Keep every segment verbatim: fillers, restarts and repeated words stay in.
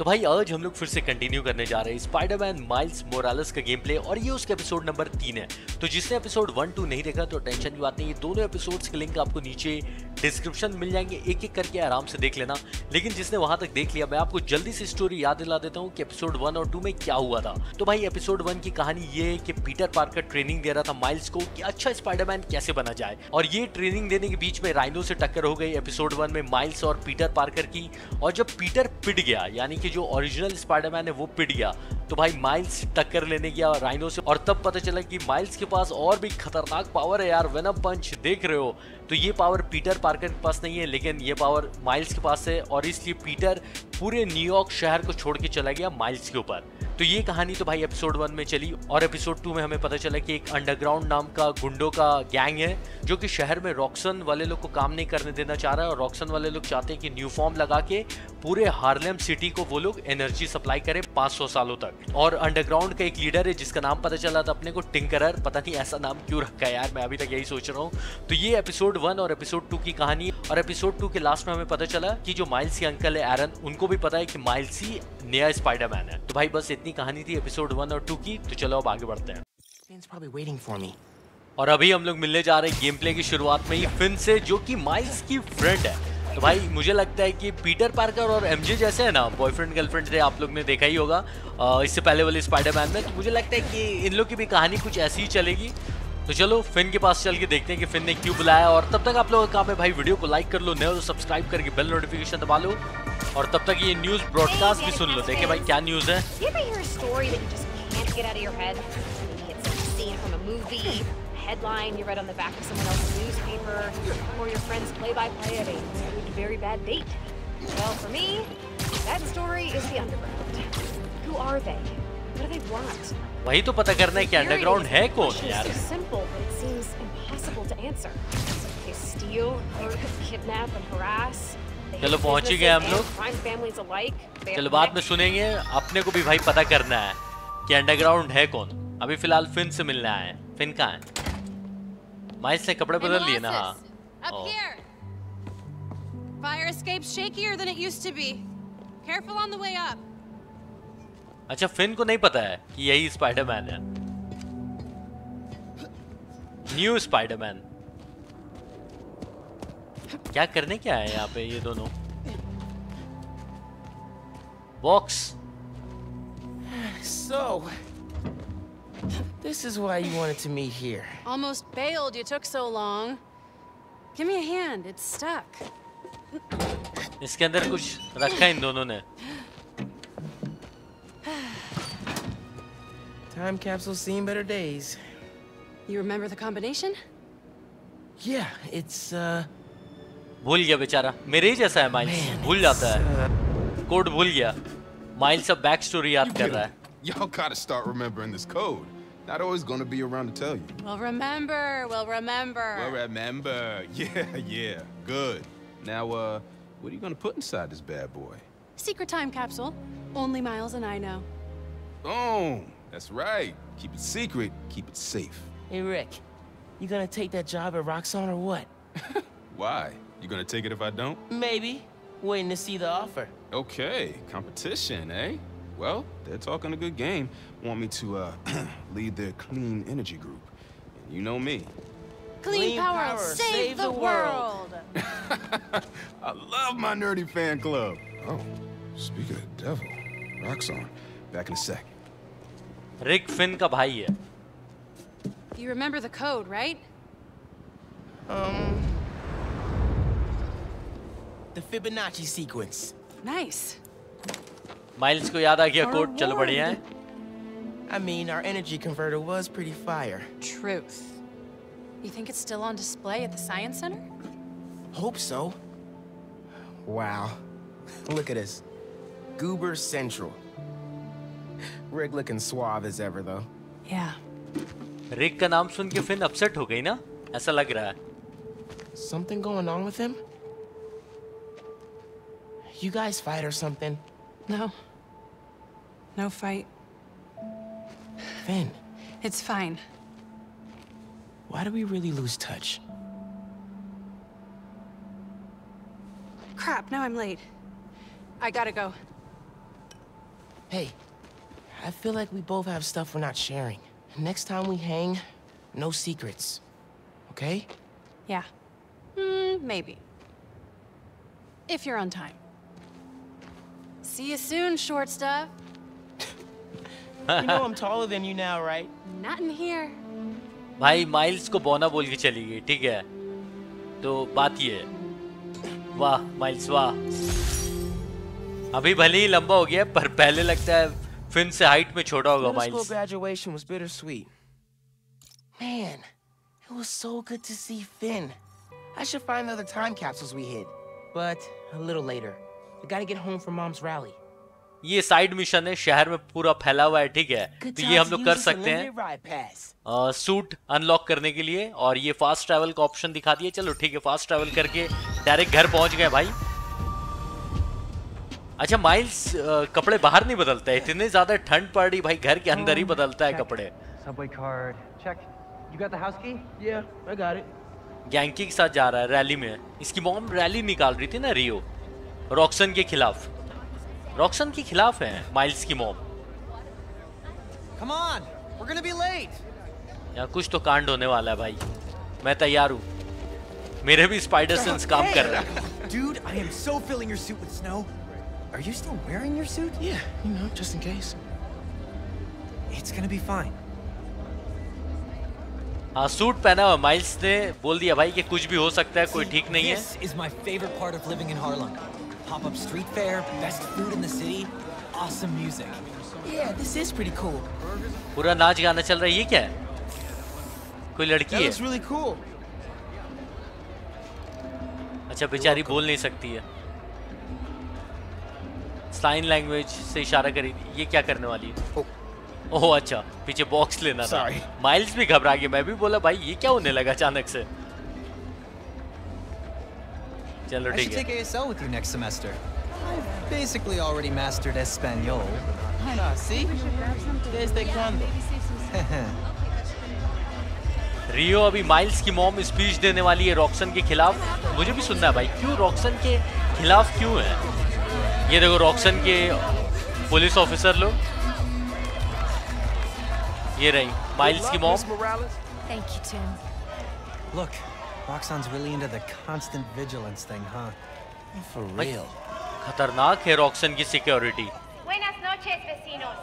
तो भाई आज हम लोग फिर से कंटिन्यू करने जा रहे हैं स्पाइडरमैन माइल्स मोरालेस का गेम प्ले और ये उसका एपिसोड नंबर तीन है। तो जिसने एपिसोड वन टू नहीं देखा तो टेंशन की बात नहीं, ये दोनों एपिसोड्स के लिंक आपको नीचे डिस्क्रिप्शन मिल जाएंगे, एक एक करके आराम से देख लेना। लेकिन जिसने वहां तक देख लिया मैं आपको जल्दी से स्टोरी याद दिला देता हूँ कि एपिसोड वन और टू में क्या हुआ था। तो भाई एपिसोड वन की कहानी ये है कि पीटर पार्कर ट्रेनिंग दे रहा था माइल्स को कि अच्छा स्पाइडरमैन कैसे बना जाए, और ये ट्रेनिंग देने के बीच में राइनो से टक्कर हो गई एपिसोड वन में माइल्स और पीटर पार्कर की। और जब पीटर पिट गया यानी कि जो ओरिजिनल स्पाइडरमैन है वो पिट गया तो भाई माइल्स टक्कर लेने गया राइनो से, और तब पता चला कि माइल्स के पास और भी खतरनाक पावर है यार। वेनम पंच देख रहे हो, तो ये पावर पीटर पार्कर के पास नहीं है लेकिन ये पावर माइल्स के पास है, और इसलिए पीटर पूरे न्यूयॉर्क शहर को छोड़ के चला गया माइल्स के ऊपर। तो ये कहानी तो भाई एपिसोड वन में चली, और एपिसोड टू में हमें पता चला कि एक अंडरग्राउंड नाम का गुंडों का गैंग है जो कि शहर में रॉक्सन वाले लोग को काम नहीं करने देना चाह रहा है, और रॉक्सन वाले लोग चाहते हैं कि न्यू फॉर्म लगा के पूरे हार्लेम सिटी को वो लोग एनर्जी सप्लाई करें पाँच सौ सालों तक। और अंडरग्राउंड का एक लीडर है जिसका नाम पता चला था अपने को टिंकरर, पता नहीं ऐसा नाम क्यों रखा है यार, मैं अभी तक यही सोच रहा हूँ। तो ये एपिसोड वन और एपिसोड टू की कहानी, और एपिसोड टू के लास्ट में हमें पता चला कि जो माइल्स के अंकल है एरन, उनको भी पता है कि माइल्स ही नया स्पाइडरमैन है। तो भाई बस इतनी कहानी थी एपिसोड वन और टू की, तो चलो अब आगे बढ़ते हैं। और अभी हम लोग मिलने जा रहे हैं गेम प्ले की शुरुआत में ही फिन से, जो कि माइल्स की फ्रेंड है। तो भाई मुझे लगता है कि पीटर पार्कर और एमजे जैसे है ना, बॉयफ्रेंड गर्लफ्रेंड थे, आप लोग ने देखा ही होगा इससे पहले वाले स्पाइडरमैन में। तो मुझे लगता है कि इन लोग की भी कहानी कुछ ऐसी ही चलेगी। तो चलो फिन के पास चल के देखते हैं कि फिन ने क्यों बुलाया, और तब तक आप लोगों का काम है भाई वीडियो को लाइक कर लो, नए हो तो सब्सक्राइब करके बेल नोटिफिकेशन दबा लो, और तब तक ये न्यूज़ ब्रॉडकास्ट भी सुन लो। देखे भाई क्या न्यूज़ है। Headline you read on the back of someone else's newspaper, or your friend's play-by-play of a rude, very bad date. Well, for me, that story is the underground. Who are they? What do they want? वही तो पता करना है कि underground है कौन यार। It's so simple, but it seems impossible to answer. They steal, murder, kidnap, and harass. चलो पहुंच ही गए हम लोग। Crime families alike. चलो बाद में सुनेंगे, अपने को भी भाई पता करना है कि अंडरग्राउंड है कौन। अभी फिलहाल फिन से मिलने आए हैं। फिन कहाँ है? माइल्स ने कपड़े बदल लिए ना। हाँ। Fire escape shakier than it used to be. Careful on the way up. अच्छा फिन को नहीं पता है कि यही स्पाइडरमैन है, न्यू स्पाइडरमैन। क्या करने क्या है यहाँ पे ये दोनों? Box. So, this is why you wanted to meet here. Almost bailed you took so long. Give me a hand, it's stuck. इसके अंदर कुछ रखा है इन दोनों ने। Time capsule seen better days. You remember the combination? Yeah, it's uh भूल गया बेचारा, मेरे ही जैसा है माइल्स, भूल जाता है, कोड भूल गया। माइल्स अब बैक स्टोरी याद कर रहा है। Y'all gotta start remembering this code. Not always gonna be around to tell you. We'll remember, we'll remember. We'll remember. Yeah, yeah. Good. Now, uh, what are you gonna put inside this bad boy? Secret time capsule. Only Miles and I know. Boom. That's right. Keep it secret. Keep it safe. Hey Rick, you gonna take that job at Roxxon or what? Why? You gonna take it if I don't? Maybe. Waiting to see the offer. Okay. Competition, eh? Well, they're talking a good game. Want me to uh, lead their clean energy group. And you know me. Clean, Clean power, power, save, save the, the world. I love my nerdy fan club. Oh, speaking of the devil, Roxxon. Back in a sec. Rick Finn का भाई है। You remember the code, right? Um The Fibonacci sequence. Nice. Miles को याद आ गया code, चलो बढ़िया है। I mean, our energy converter was pretty fire. Truth. You think it's still on display at the Science Center? Hope so. Wow. Look at this. Goober Central. Rick looking suave as ever, though. Yeah. रिक का नाम सुन के fin upset हो गई ना, ऐसा लग रहा है। Something going on with him? You guys fight or something? No. No fight. Finn, It's fine. why do we really lose touch? Crap, now I'm late. I gotta go. Hey, I feel like we both have stuff we're not sharing. Next time we hang, no secrets. Okay? Yeah. Hmm, maybe. If you're on time. See you soon, short stuff. You know I'm taller than you now, right? Not in here. भाई Miles को बोना बोल के चली गई, ठीक है? तो बात ये है, वाह माइल्स वाह। अभी भले ही लंबा हो गया पर पहले लगता है फिन से हाइट में छोटा होगा Middle Miles. school graduation was bittersweet. Man, it was so good to see Finn. I should find the other time capsules we hid. But a little later. We gotta get home for Mom's rally. ये side mission है, शहर में पूरा फैला हुआ है, ठीक है? तो ये हम लोग कर सकते हैं सूट अनलॉक करने के लिए, और ये फास्ट ट्रैवल का ऑप्शन दिखा दिया। चलो ठीक है, फास्ट ट्रैवल करके डायरेक्ट घर पहुंच गए भाई। अच्छा माइल्स कपड़े बाहर नहीं बदलता है, इतने ज्यादा ठंड पड़ रही भाई, घर के अंदर ही बदलता है कपड़े। Subway card. Check. You got the house key? Yeah, I got it. गैंकी के साथ जा रहा है रैली में। इसकी मॉम रैली निकाल रही थी ना रियो, रॉक्सन के खिलाफ। रॉक्सन के खिलाफ है माइल्स की mom. Come on, we're gonna be late. यहाँ कुछ तो कांड होने वाला है भाई, मैं तैयार हूँ। मेरे भी स्पाइडर सेंस काम कर रहा है। Dude, I am so filling your suit with snow. Are you still wearing your suit? Yeah, you know, just in case. It's gonna be fine. हाँ सूट पहना हुआ माइल्स ने बोल दिया भाई कि कुछ भी हो सकता है, कोई ठीक नहीं है। This is my favorite part of living in Harlem. Pop-up street fair, best food in the city, awesome music. Yeah, this is pretty cool. पूरा नाच गाना चल रहा है। ये क्या है? कोई लड़की That है? looks really cool. अच्छा बेचारी बोल नहीं सकती है, साइन लैंग्वेज से इशारा करी। ये क्या करने वाली है? ओह अच्छा, पीछे बॉक्स लेना था। माइल्स भी घबरा गया, मैं भी बोला भाई ये क्या होने लगा अचानक से। चलो I ठीक should है। take A S L with you next semester. I've basically already mastered Espanol. Ah, see? There's the cuando. रियो अभी माइल्स की मॉम स्पीच देने वाली है रॉक्सन के खिलाफ। मुझे भी सुनना है भाई, क्यों रॉक्सन के खिलाफ क्यों है? ये देखो रॉक्सन के पुलिस ऑफिसर लोग, ये रही माइल्स की mom. Thank you, Tim. Look, Roxanne's really into the constant vigilance thing, huh? For real. खतरनाक है रॉक्सन की security. Buenas noches, vecinos.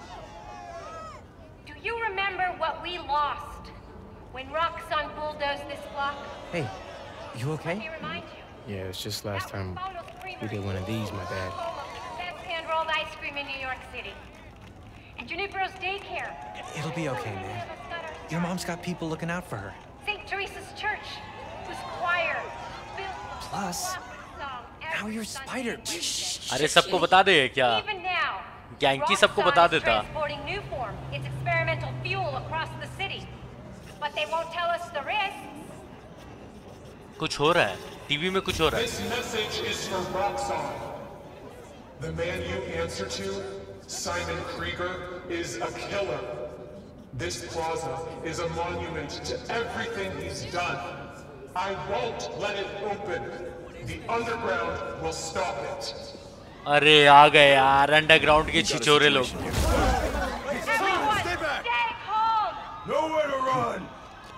Do you remember what we lost when Roxanne bulldozed this block? Hey, you okay? Let me remind you. Yeah, it's just last That was time Paulo's Creamery. we did one of these, my bad. Home of the best hand-rolled ice cream in New York City. And Junipero's daycare. It'll be okay, man. Your mom's got people looking out for her. Saint Teresa's Church, whose choir built the Plus, song now every you're Sunday. Spider. अरे सबको बता दे क्या? Even now, गैंकी सबको Roxanne बता is देता। transporting new form, its experimental fuel across the city. But they won't tell us the risks. कुछ हो रहा है, टीवी में कुछ हो रहा है। This message is for Roxanne. The man you answer to, Simon Krieger, is a killer. This plaza is a monument to everything he's done. I won't let it open. The underground will stop it. अरे आ गए यार underground के छिछोरे लोग। Everyone, stay calm. Nowhere to run.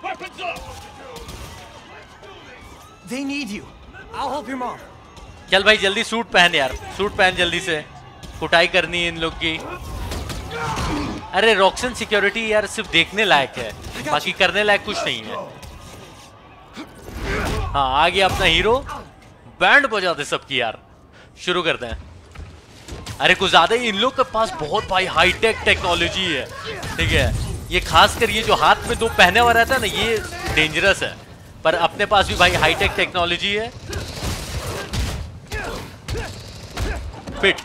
They need you. I'll help your mom. चल भाई जल्दी suit पहन यार, सूट पहन जल्दी से, कुटाई करनी है इन लोग की। अरे रॉक्सन सिक्योरिटी यार सिर्फ देखने लायक है, बाकी करने लायक कुछ नहीं है। हाँ आ गया अपना हीरो, बैंड बजा दे सबकी यार, शुरू करते हैं। अरे कुछ ज्यादा ही इन लोग के पास बहुत भाई हाईटेक टेक्नोलॉजी है, ठीक है? ये खासकर ये जो हाथ में दो पहने हुआ रहता है ना, ये डेंजरस है, पर अपने पास भी भाई हाईटेक टेक्नोलॉजी है। फिट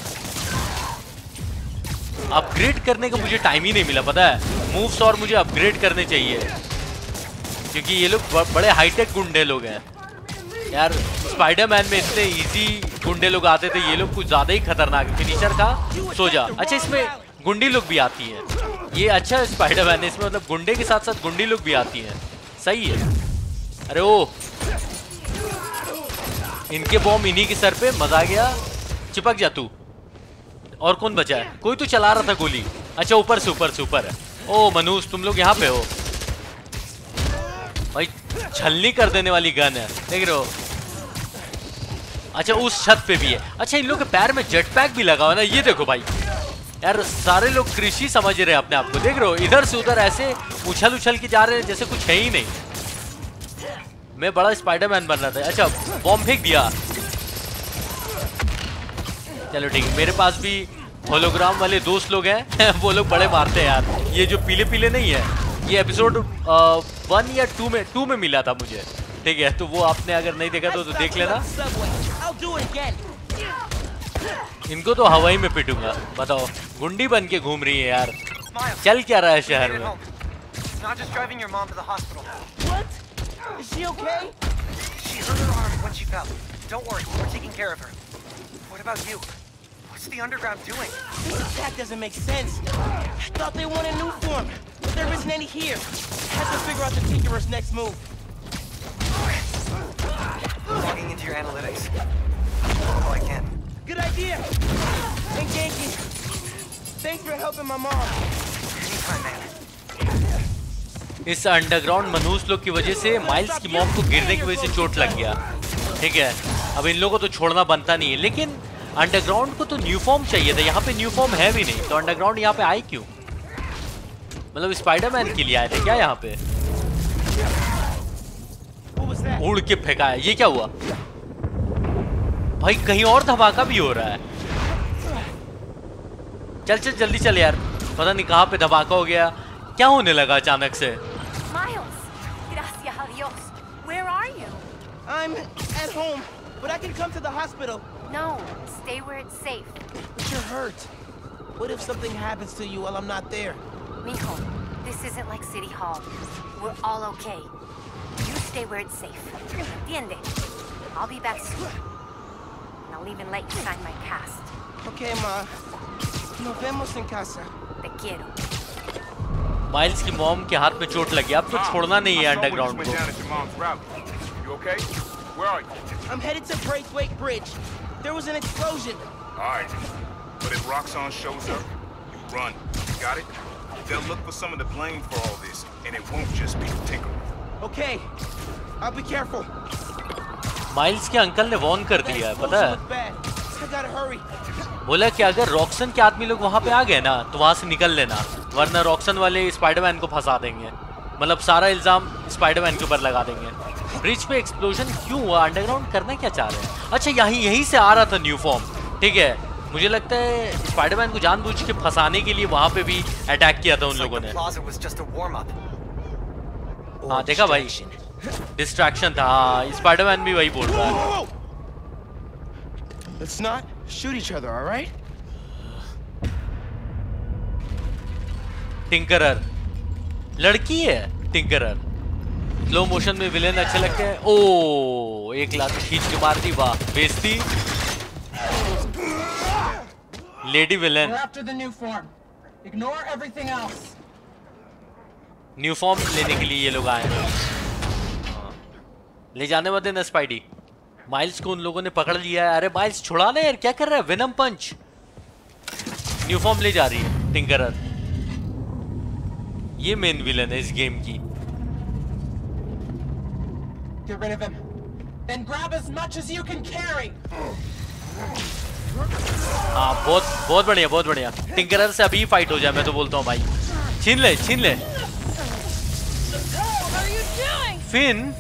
अपग्रेड करने का मुझे टाइम ही नहीं मिला, पता है? मूव्स और मुझे अपग्रेड करने चाहिए, क्योंकि ये लोग बड़े हाईटेक गुंडे लोग हैं यार। स्पाइडरमैन में इतने इजी गुंडे लोग आते थे, ये लोग कुछ ज्यादा ही खतरनाक है। फिनिशर का सो जा। अच्छा इसमें गुंडी लोग भी आती हैं, ये अच्छा है स्पाइडरमैन, इसमें मतलब गुंडे के साथ साथ गुंडी लोग भी आती हैं, सही है। अरे ओ इनके बॉम्ब इन्हीं के सर पे, मजा आ गया। चिपक जा तू। और कौन बचा है? कोई तो चला रहा था गोली। अच्छा ऊपर से ऊपर से ऊपर है। ओ मनुष तुम लोग यहाँ पे हो भाई। छलनी कर देने वाली गन है, देख रहे हो? अच्छा उस छत पे भी है। अच्छा इन लोग के पैर में जेट पैक भी लगा हुआ ना, ये देखो भाई यार। सारे लोग कृषि समझ रहे हैं अपने आप को, देख रहे हो? इधर से उधर ऐसे उछल उछल के जा रहे हैं जैसे कुछ है ही नहीं। मैं बड़ा स्पाइडरमैन बन रहा था। अच्छा बॉम्ब फेंक दिया। चलो ठीक है, मेरे पास भी होलोग्राम वाले दोस्त लोग हैं वो लोग बड़े मारते हैं यार। ये जो पीले पीले नहीं है, ये एपिसोड वन या टू में टू में मिला था मुझे, ठीक है? तो वो आपने अगर नहीं देखा तो, तो देख लेना। इनको तो हवाई में पिटूंगा। बताओ गुंडी बन के घूम रही है यार। चल क्या रहा है शहर में? Is she okay? She hurt her arm when she fell. Don't worry, we're taking care of her. What about you? What's the underground doing? This attack doesn't make sense. I thought they wanted new form, but there isn't any here. I have to figure out the Tinkerer's next move. Logging into your analytics. Oh, I can. Good idea. And Genki, thanks for helping my mom. Anytime, man. इस underground मनुष्य लोग की वजह से miles की mom को गिरने की वजह से चोट लग गया, ठीक है? अब इन लोगों को तो छोड़ना बनता नहीं है, लेकिन अंडरग्राउंड को तो न्यू फॉर्म चाहिए था। यहाँ पे न्यू फॉर्म है भी नहीं, तो अंडरग्राउंड यहाँ पे आए क्यों? मतलब स्पाइडरमैन के लिए आए थे क्या यहाँ पे? उड़ के फेंका है। ये क्या हुआ भाई? कहीं और धमाका भी हो रहा है। चल चल जल्दी चल यार, पता नहीं कहाँ पे धमाका हो गया, क्या होने लगा अचानक से? Miles, gracias a Dios. Where are you? I'm at home, but I can come to the hospital. No, stay where it's safe. But you're hurt. What if something happens to you while I'm not there? Mijo, this isn't like City Hall. We're all okay. You stay where it's safe. Entiende? I'll be back soon. And I'll even let you sign my cast. Okay, Ma. Nos vemos en casa. Te quiero. Miles की mom के हाथ में चोट लगी, अब तो छोड़ना नहीं है अंडरग्राउंड को। You okay? Where are you? I'm headed to Braithwaite Bridge. There was an explosion. All right. But if Roxxon shows up, you run. Got it? They'll look for some of the blame for all this, and it won't just be Tinkerer. Okay. I'll be careful. Miles के uncle ने warn कर दिया है, पता है? I gotta hurry. बोला कि अगर रॉक्सन के आदमी लोग वहां पे आ गए ना तो वहां से निकल लेना, वरना रॉक्सन वाले स्पाइडरमैन को फंसा देंगे। मतलब सारा इल्जाम स्पाइडरमैन के ऊपर लगा देंगे। ब्रिज पे एक्सप्लोजन क्यों हुआ? अंडरग्राउंड करना क्या चाह रहे हैं? अच्छा यही यहीं से आ रहा था न्यू फॉर्म, ठीक है? मुझे लगता है स्पाइडरमैन को जानबूझ के फंसाने के लिए वहां पे भी अटैक किया था उन लोगों ने। हाँ देखा भाई, डिस्ट्रैक्शन था। हाँ स्पाइडरमैन भी वही बोल रहा है। Let's not shoot each other, all right? Tinkerer लड़की है। टिंकरर स्लो मोशन में विलेन अच्छे लगते हैं। ओ एक लात खींच के मार दी, वाह बेइज्जती। Lady villain. न्यू फॉर्म लेने के लिए ये लोग आए हैं। ले जाने मत देना स्पाइडी। माइल्स को उन लोगों ने पकड़ लिया है। अरे माइल्स छुड़ा ले यार, क्या कर रहा है? वेनम पंच। न्यू फॉर्म ले जा रही है टिंकरर। ये मेन विलन है इस गेम की। Get rid of him. Then grab as much as you can carry. हाँ बहुत बहुत बढ़िया बहुत बढ़िया। टिंकरर से अभी फाइट हो जाए, मैं तो बोलता हूँ भाई। छीन ले छीन ले। फिन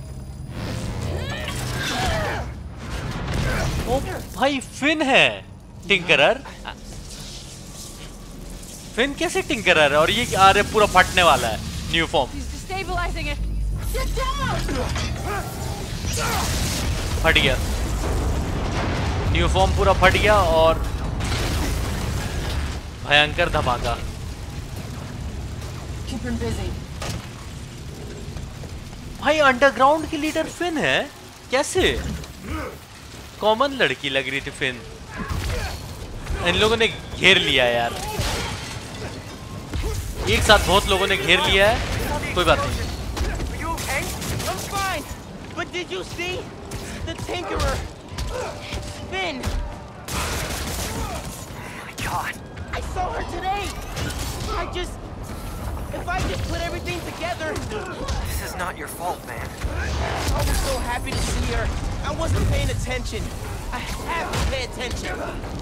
ओ भाई फिन है टिंकरर। फिन कैसे टिंकरर है? और ये अरे पूरा फटने वाला है न्यू फॉर्म। फट गया न्यू फॉर्म, पूरा फट गया और भयंकर धमाका। भाई अंडरग्राउंड की लीडर फिन है कैसे? कॉमन लड़की लग रही थी फिन। इन लोगों ने घेर लिया यार, एक साथ बहुत लोगों ने घेर लिया है। कोई बात नहीं। But did you see the Tinkerer? Finn. I God. I saw her today. I just... If I just put everything together... This is not your fault, man. I was so happy to see her. I wasn't paying attention. I have to pay attention.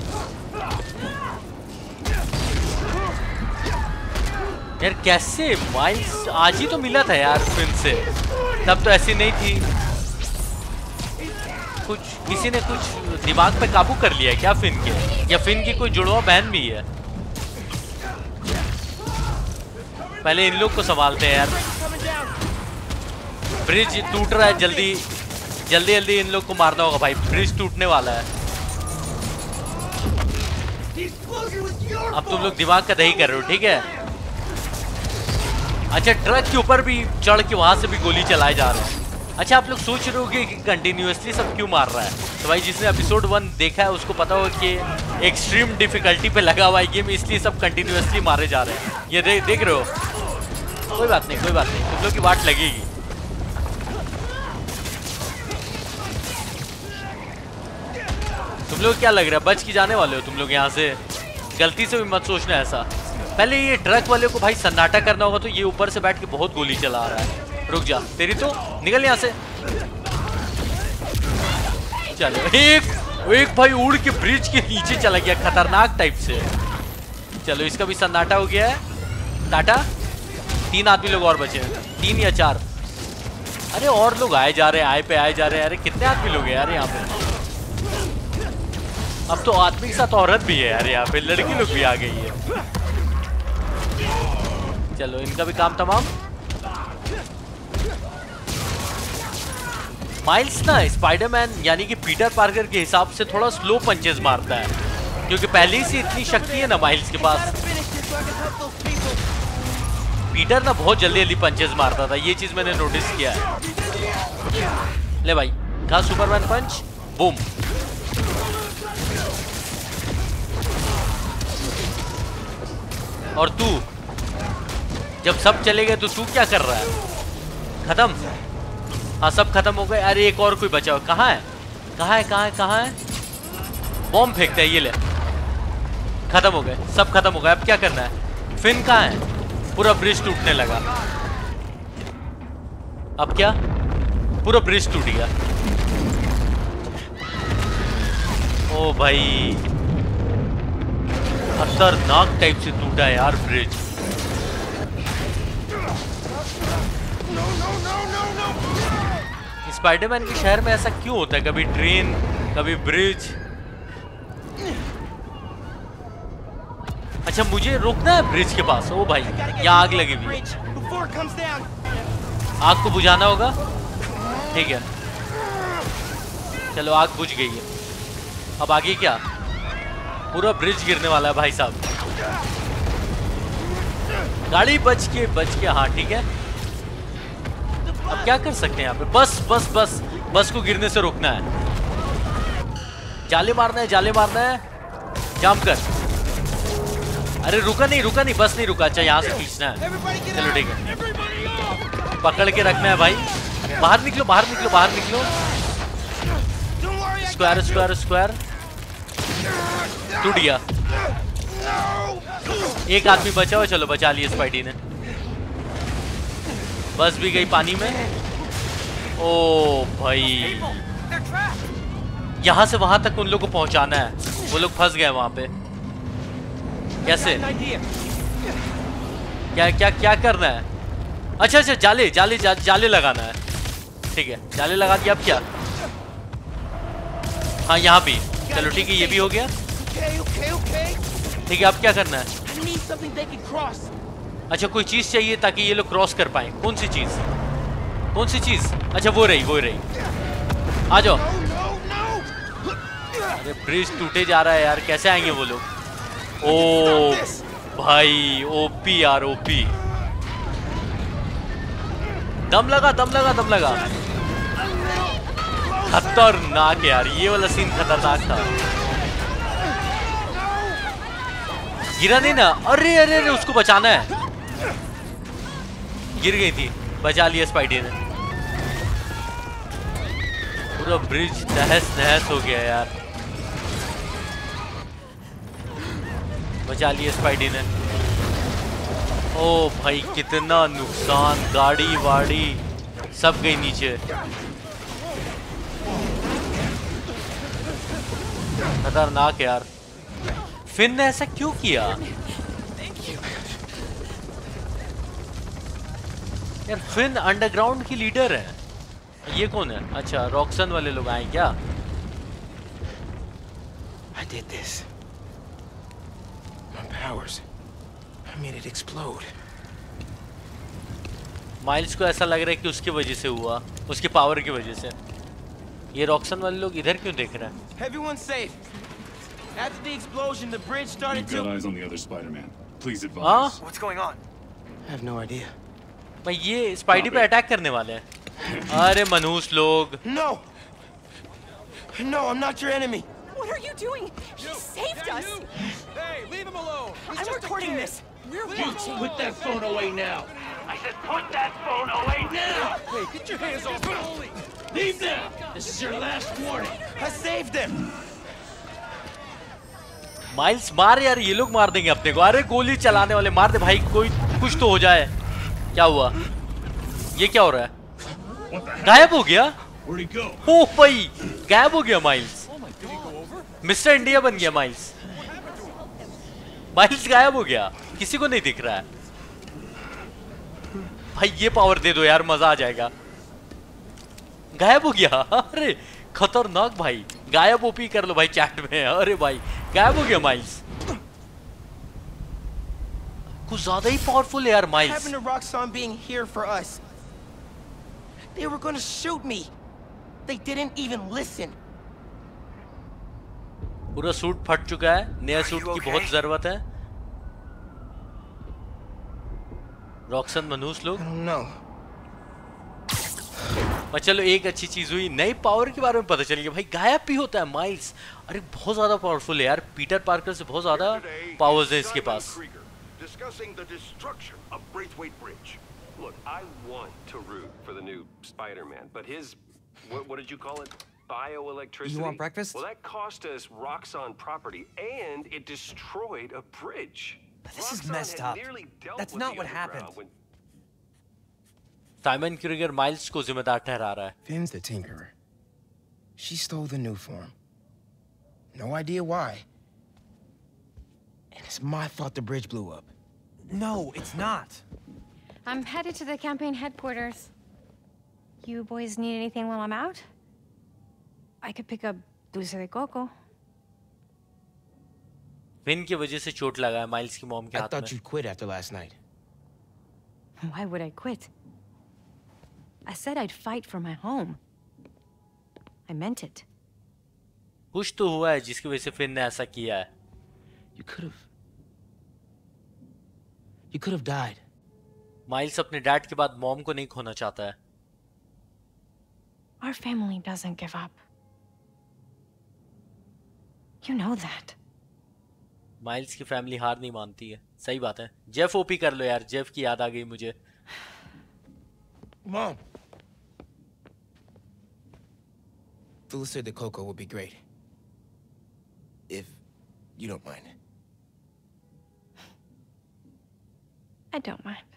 यार कैसे miles आज ही तो मिला था यार fin से, तब तो ऐसी नहीं थी। कुछ किसी ने कुछ दिमाग पे काबू कर लिया है क्या फिन के, या फिन की कोई जुड़वा बहन भी है? पहले इन लोग को संभालते हैं यार। ब्रिज टूट रहा है, जल्दी जल्दी जल्दी इन लोग को मारना होगा भाई, ब्रिज टूटने वाला है। अब तुम लोग दिमाग का दही कर रहे हो, ठीक है? अच्छा, ट्रक के ऊपर भी चढ़ के वहां से भी गोली चलाए जा रहे हैं। अच्छा, आप लोग सोच रहे होगे कि कंटिन्यूअसली सब क्यों मार रहा है, तो भाई जिसने एपिसोड वन देखा है उसको पता होगा कि एक्सट्रीम डिफिकल्टी पे लगा हुआ है गेम, इसलिए सब कंटिन्यूअसली मारे जा रहे हैं। ये दे, देख रहे हो? कोई बात नहीं, कोई बात नहीं, तुम लोग की वाट लगेगी। तुम लोग क्या लग रहा है, बच के जाने वाले हो तुम लोग यहाँ से? गलती से भी मत सोचना ऐसा। पहले ये ट्रक वाले को भाई सन्नाटा करना होगा, तो ये ऊपर से बैठ के बहुत गोली चला रहा है। रुक जा, तेरी तो निकल यहाँ से। चलो, एक एक भाई उड़ के ब्रिज के नीचे चला गया खतरनाक टाइप से। चलो, इसका भी सन्नाटा हो गया है। टाटा। तीन आदमी लोग और बचे हैं, तीन या चार। अरे और लोग आए जा रहे हैं, आए पे आए जा रहे हैं। अरे कितने आदमी लोग हैं यार यहाँ पे? अब तो आदमी के साथ औरत भी है यार यहाँ पे, लड़की लोग भी आ गई है। चलो, इनका भी काम तमाम। माइल्स ना स्पाइडरमैन यानी कि पीटर पार्कर के हिसाब से थोड़ा स्लो पंचेस मारता है, क्योंकि पहले से इतनी शक्ति है ना माइल्स के पास। पीटर ना बहुत जल्दी जल्दी पंचेस मारता था, ये चीज मैंने नोटिस किया है। ले भाई, कहा सुपरमैन पंच, बूम। और तू जब सब चले गए तो तू क्या कर रहा है? खत्म? हाँ, सब खत्म हो गए। अरे एक और कोई बचा हो। कहाँ है, कहाँ है, कहाँ है, कहाँ है? बॉम्ब फेंकता है, ये ले। खत्म हो गए, सब खत्म हो गए। अब क्या करना है? फिन कहाँ है? पूरा ब्रिज टूटने लगा। अब क्या? पूरा ब्रिज टूट गया। ओ भाई, खतरनाक टाइप से टूटा है यार ब्रिज। स्पाइडरमैन के शहर में ऐसा क्यों होता है? कभी ट्रेन, कभी ब्रिज। अच्छा, मुझे रुकना है ब्रिज के पास। ओ भाई, यहाँ आग लगी हुई है, आग को बुझाना होगा। ठीक है, चलो, आग बुझ गई है। अब आगे क्या? पूरा ब्रिज गिरने वाला है भाई साहब। गाड़ी बच के बच के हाँ ठीक है। अब क्या कर सकते हैं यहाँ पे? बस बस बस बस को गिरने से रोकना है। जाले मारना है, जाले मारना है। जाम कर। अरे रुका नहीं, रुका नहीं, बस नहीं रुका। अच्छा, यहाँ से खींचना है। चलो ठीक है, पकड़ के रखना है भाई। बाहर निकलो, बाहर निकलो, बाहर निकलो। Square square square. टूट गया। एक आदमी बचा हुआ। चलो, बचा लिया स्पाइडी ने। बस भी गई पानी में। ओ भाई, यहां से वहां तक उन लोगों को पहुंचाना है। वो लोग फंस गए वहां पे। कैसे? क्या क्या क्या करना है? अच्छा अच्छा, जाले जाले जा, जाले लगाना है। ठीक है, जाले लगा दिया। अब क्या? हाँ, यहाँ भी। चलो ठीक है, ये भी हो गया। ठीक है, अब क्या करना है? अच्छा, कोई चीज चाहिए ताकि ये लोग क्रॉस कर पाए। कौन सी चीज? कौन सी चीज? अच्छा, वो रही, वो रही। आ जाओ। अरे ब्रिज टूटे जा रहा है यार, कैसे आएंगे वो लोग? ओ भाई, ओपी यार, ओपी। दम लगा, दम लगा, दम लगा। खतरनाक यार, ये वाला सीन खतरनाक था। गिरा नहीं ना? अरे अरे अरे, उसको बचाना है। गिर गई थी, बचा लिया स्पाइडी ने। पूरा ब्रिज तहस नहस हो गया यार। बचा लिया स्पाइडी ने। ओ भाई कितना नुकसान, गाड़ी वाड़ी सब गई नीचे। खतरनाक यार। फिन ने ऐसा क्यों किया यार? फिन अंडरग्राउंड की लीडर है। ये कौन है? अच्छा रॉक्सन वाले लोग आए क्या? I did this. My powers. I made it explode. Miles को ऐसा लग रहा है कि उसकी वजह से हुआ, उसकी पावर की वजह से। ये रॉक्सन वाले लोग इधर क्यों देख रहे हैं? Everyone's safe. After the explosion, the bridge started to. You've got eyes on the other Spider-Man. Please advise. हाँ? What's going on? I have no idea. भाई ये स्पाइडी पे अटैक करने वाले हैं। अरे मनहूस लोग। No. No, I'm not your enemy. What are you doing? He saved us. Hey, leave him alone. He's I'm just a recording kid. this. We're You watching. put that phone away now. I said put that phone away now. Hey, get your hands off me. Leave now. This is your last warning. I saved him. Miles मार यार, ये लोग मार देंगे अपने को। अरे गोली चलाने वाले मार दे भाई, कोई कुछ तो हो जाए। क्या हुआ? ये क्या हो रहा है? गायब हो गया? ओ भाई गायब हो गया माइल्स। मिस्टर इंडिया बन गया माइल्स। माइल्स गायब हो गया, किसी को नहीं दिख रहा है। भाई ये पावर दे दो यार, मजा आ जाएगा। गायब हो गया। अरे खतरनाक भाई, गायब ओपी कर लो भाई चैट में। अरे भाई गायब हो गया माइल्स। कुछ ज्यादा ही पावरफुल है यार Miles. What happened to Roxxon being here for us? They were gonna shoot me. They didn't even listen. पूरा सूट फट चुका है, नया सूट की बहुत जरूरत है। रॉक्सन मनहूस लोग। No. पर चलो एक अच्छी चीज हुई, नई पावर के बारे में पता चल गया। भाई गायब भी होता है माइल्स। अरे बहुत ज्यादा पावरफुल है यार, पीटर पार्कर से बहुत ज्यादा पावर्स है इसके पास। Discussing the destruction of Braithwaite Bridge. Look, I want to root for the new Spider-Man, but his, what, what did you call it? Bioelectricity? You want breakfast? Well, that cost us Roxxon property, and it destroyed a bridge. But this is Roxxon messed had up. nearly dealt That's with not the what happened. underground when- Simon Krieger Miles को जिम्मेदार ठहरा रहा है। Finn's the Tinkerer. She stole the new form. No idea why. And it's my fault the bridge blew up. No, it's not. I'm headed to the campaign headquarters. You boys need anything while I'm out? I could pick up dulce de coco. Finn की वजह से चोट लगा है Miles की mom के I हाथ thought में। you'd quit after last night. Why would I quit? I said I'd fight for my home. I meant it. कुछ तो हुआ है जिसकी वजह से फिन ने ऐसा किया है। You could have. You could have died. Miles अपने डैड के बाद मॉम को नहीं खोना चाहता है। Our family doesn't give up. You know that. Miles की फैमिली हार नहीं मानती है। सही बात है। जेफ ओपी कर लो यार, जेफ की याद आ गई मुझे। Mom. Dulce de coco would be great. If you don't mind. I don't mind.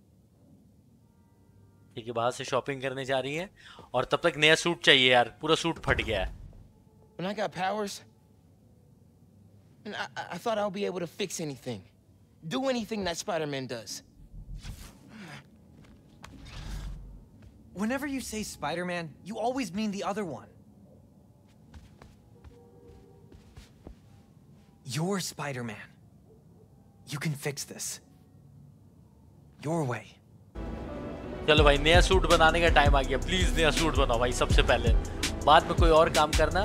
ठीक है, बाहर से शॉपिंग करने जा रही है और तब तक नया सूट चाहिए यार, पूरा सूट फट गया है। When I got powers, and I, I, I thought I'll be able to fix anything. Do anything that Spider-Man does. Whenever you say Spider-Man, you always mean the other one. You're Spider-Man. You can fix this. Your way. चलो भाई नया suit बनाने का time आ गया। Please नया suit बनाओ भाई सबसे पहले, बाद में कोई और काम करना।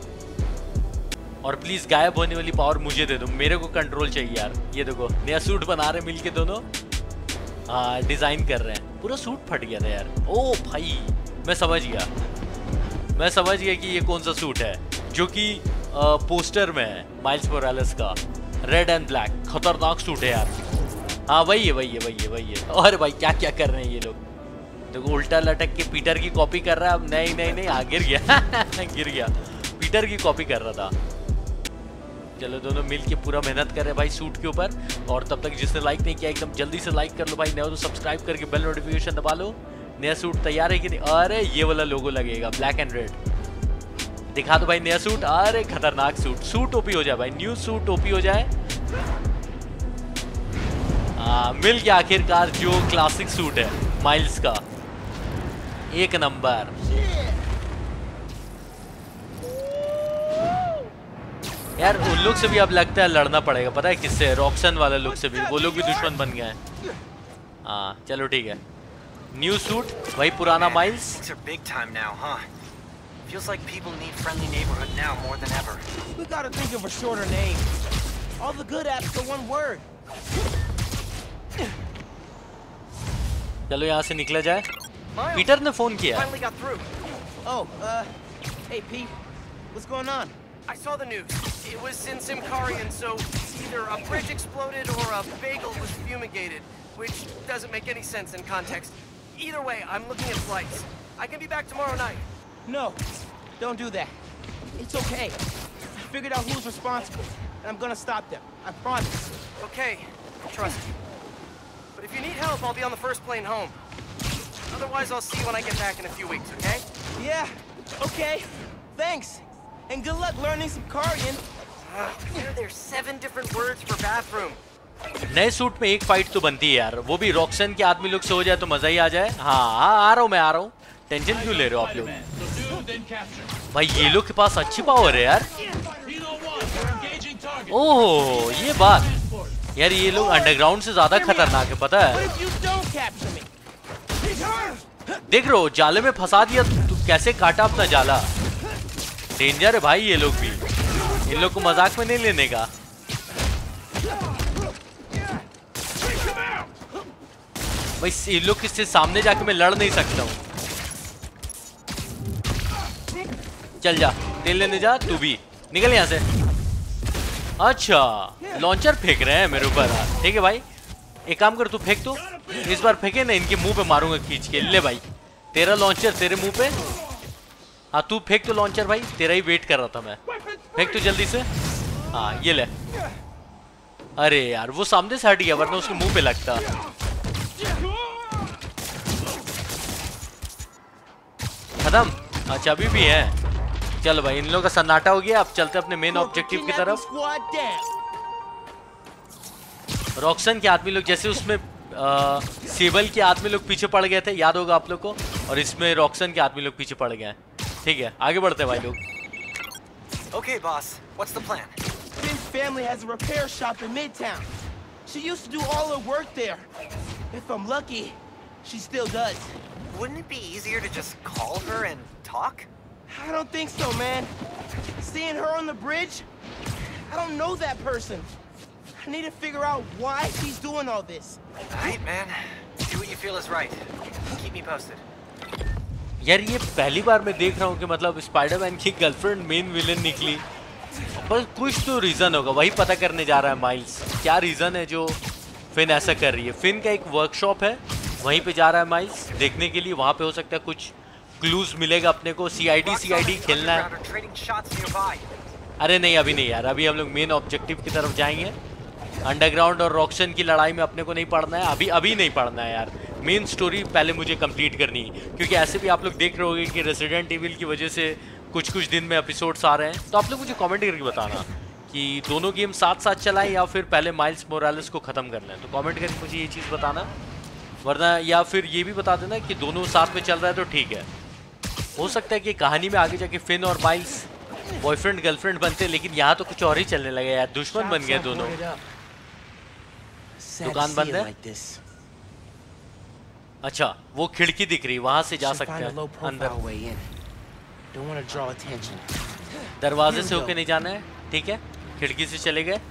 और प्लीज गायब होने वाली पावर मुझे दे दो, मेरे को कंट्रोल चाहिए यार। ये देखो नया सूट बना रहे मिलके दोनों। हाँ डिजाइन कर रहे हैं। पूरा सूट फट गया था यार। ओ भाई मैं समझ गया, मैं समझ गया कि ये कौन सा सूट है जो कि पोस्टर में है माइल्स मोरालेस का। रेड एंड ब्लैक खतरनाक सूट है यार। हाँ वही है वही है वही है वही है। और भाई क्या क्या कर रहे हैं ये लोग, देखो उल्टा लटक के पीटर की कॉपी कर रहा है। अब नहीं नहीं नहीं हाँ गिर गया गिर गया, पीटर की कॉपी कर रहा था। चलो दोनों मिल के पूरा मेहनत कर रहे हैं भाई सूट के ऊपर। और तब तक जिसने लाइक नहीं किया एकदम जल्दी से लाइक कर लो भाई, नया तो सब्सक्राइब करके बेल नोटिफिकेशन दबा लो। नया सूट तैयार है कि नहीं? अरे ये वाला लोगो लगेगा ब्लैक एंड रेड, दिखा दो भाई नया सूट। अरे खतरनाक सूट, सूट ओपी हो जाए भाई, न्यू सूट ओपी हो जाए। आ, मिल गया आखिरकार जो क्लासिक सूट है माइल्स का, एक नंबर। यार उन लोग से भी अब लगता है लड़ना पड़ेगा, पता है किससे? रॉक्सन वाले लोग से भी, वो लोग भी दुश्मन बन गए हैं। हाँ चलो ठीक है, न्यू सूट वही पुराना Miles. Feels like people need friendly neighborhood now more than ever. We gotta think of a shorter name. All the good apps are one word. चलो यहाँ से निकला जाए। पीटर ने फोन किया। Finally got through. Oh, uh, hey Pete, what's going on? I saw the news. It was in Simkarian, so either a bridge exploded or a bagel was fumigated, which doesn't make any sense in context. Either way, I'm looking at flights. I can be back tomorrow night. No, don't do that. It's okay. I figured out who's responsible, and I'm gonna stop them. I promise. Okay, trust you. But if you need help, I'll be on the first plane home. Otherwise, I'll see you when I get back in a few weeks, okay? Yeah, okay. Thanks. And good luck learning some Karian. Uh, there, there's seven different words for bathroom. नए suit में एक fight तो बनती है यार, वो भी रॉक्सन के आदमी लोग से हो जाए तो मजा ही आ जाए। हाँ हाँ आ रहा हूँ मैं, आ रहा हूँ, टेंशन क्यों ले रहे हो आप लोग? भाई ये लोग के पास अच्छी पावर है यार। ओह ये बात यार, ये लोग अंडरग्राउंड से ज्यादा खतरनाक है पता है। देख रहे हो जाले में फंसा दिया, तू कैसे काटा अपना जाला। डेंजर है भाई ये लोग भी, इन लोग को मजाक में नहीं लेने का। भाई इन लोग किससे सामने जाके मैं लड़ नहीं सकता हूँ। चल जा, तेल लेने जा, तू भी निकल यहाँ से। अच्छा लॉन्चर फेंक रहे हैं मेरे ऊपर, ठीक है भाई एक काम कर, तू फेंक, तू इस बार फेंके ना इनके मुंह पे मारूंगा खींच के। ले भाई तेरा लॉन्चर तेरे मुंह पे। हाँ तू फेंक तो लॉन्चर भाई, तेरा ही वेट कर रहा था मैं। फेंक तो जल्दी से। हाँ ये ले। अरे यार वो सामने से हट गया, वरना उसके मुंह पे लगता। खत्म। अच्छा अभी भी है। चलो भाई इन लोगों का सन्नाटा हो गया, अब चलते अपने मेन ऑब्जेक्टिव की तरफ। रॉक्सन के आदमी लोग जैसे उसमें आ, सेबल के आदमी लोग पीछे पड़ गए थे, याद होगा आप लोग को, और इसमें रॉक्सन के आदमी लोग पीछे पड़ गए हैं। ठीक है आगे बढ़ते हैं भाई लोग। Okay, boss. What's the plan? Finn's family has a repair shop in Midtown. She used to do all her work there. If I'm lucky, she still does. Wouldn't it be easier to just call her and talk? I don't think so, man. Seeing her on the bridge, I don't know that person. I need to figure out why she's doing all this. All right, man. Do what you feel is right. Keep me posted. यार ये पहली बार मैं देख रहा हूँ कि मतलब Spiderman की गर्लफ्रेंड मेन विलेन निकली, पर कुछ तो रीजन होगा, वही पता करने जा रहा है माइल्स। क्या रीजन है जो फिन ऐसा कर रही है? फिन का एक वर्कशॉप है, वहीं पे जा रहा है माइल्स देखने के लिए, वहां पे हो सकता है कुछ क्लूज मिलेगा अपने को। सीआईडी सीआईडी खेलना है। अरे नहीं अभी नहीं यार, अभी हम लोग मेन ऑब्जेक्टिव की तरफ जाएंगे। अंडरग्राउंड और रॉक्सन की लड़ाई में अपने को नहीं पढ़ना है, अभी अभी नहीं पढ़ना है यार। मेन स्टोरी पहले मुझे कंप्लीट करनी है, क्योंकि ऐसे भी आप लोग देख रहे होंगे कि रेसिडेंट इविल की वजह से कुछ कुछ दिन में एपिसोड्स आ रहे हैं। तो आप लोग मुझे कमेंट करके बताना कि दोनों गेम साथ साथ चलाएं या फिर पहले माइल्स मोरालेस को ख़त्म करना है। तो कमेंट करके मुझे ये चीज़ बताना, वरना या फिर ये भी बता देना कि दोनों साथ में चल रहा है तो ठीक है। हो सकता है कि कहानी में आगे जाके फिन और माइल्स बॉयफ्रेंड गर्लफ्रेंड बनते, लेकिन यहाँ तो कुछ और ही चलने लगे यार, दुश्मन बन गए दोनों। दुकान बंद है। अच्छा वो खिड़की दिख रही, वहां से जा सकते हैं अंदर। दरवाजे से होके नहीं जाना है, ठीक है खिड़की से चले गए।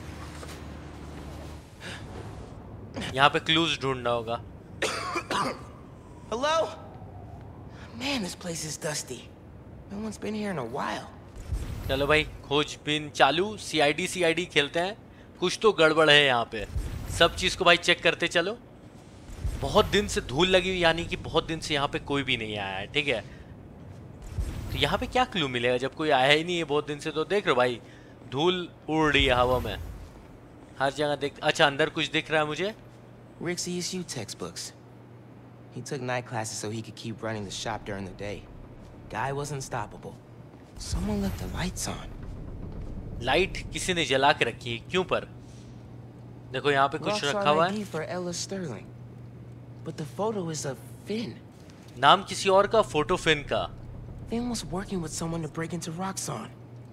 यहाँ पे क्लूज ढूंढना होगा। Hello? Man, this place is dusty. No one's been here in a while. चलो भाई खोजबीन चालू, सीआईडी सीआईडी खेलते हैं। कुछ तो गड़बड़ है यहाँ पे, सब चीज को भाई चेक करते चलो। बहुत दिन से धूल लगी हुई, यानी कि बहुत दिन से यहाँ पे कोई भी नहीं आया है, ठीक है। तो यहाँ पे क्या क्लू मिलेगा जब कोई आया ही नहीं है बहुत दिन से? तो देख रहे हो भाई धूल उड़ रही है हवा में, हर जगह देख। अच्छा अंदर कुछ दिख रहा है मुझे। Rick's E S U textbooks. He took night classes so he could keep running the shop during the day. Guy was unstoppable. Someone left the lights on. Light किसी ने जला के रखी है, क्यों पर? देखो यहाँ पे कुछ रखा हुआ है। for Ella Sterling. But the photo is of Finn. नाम किसी और का, फोटो फिन का। Finn was working with someone to break into Roxxon.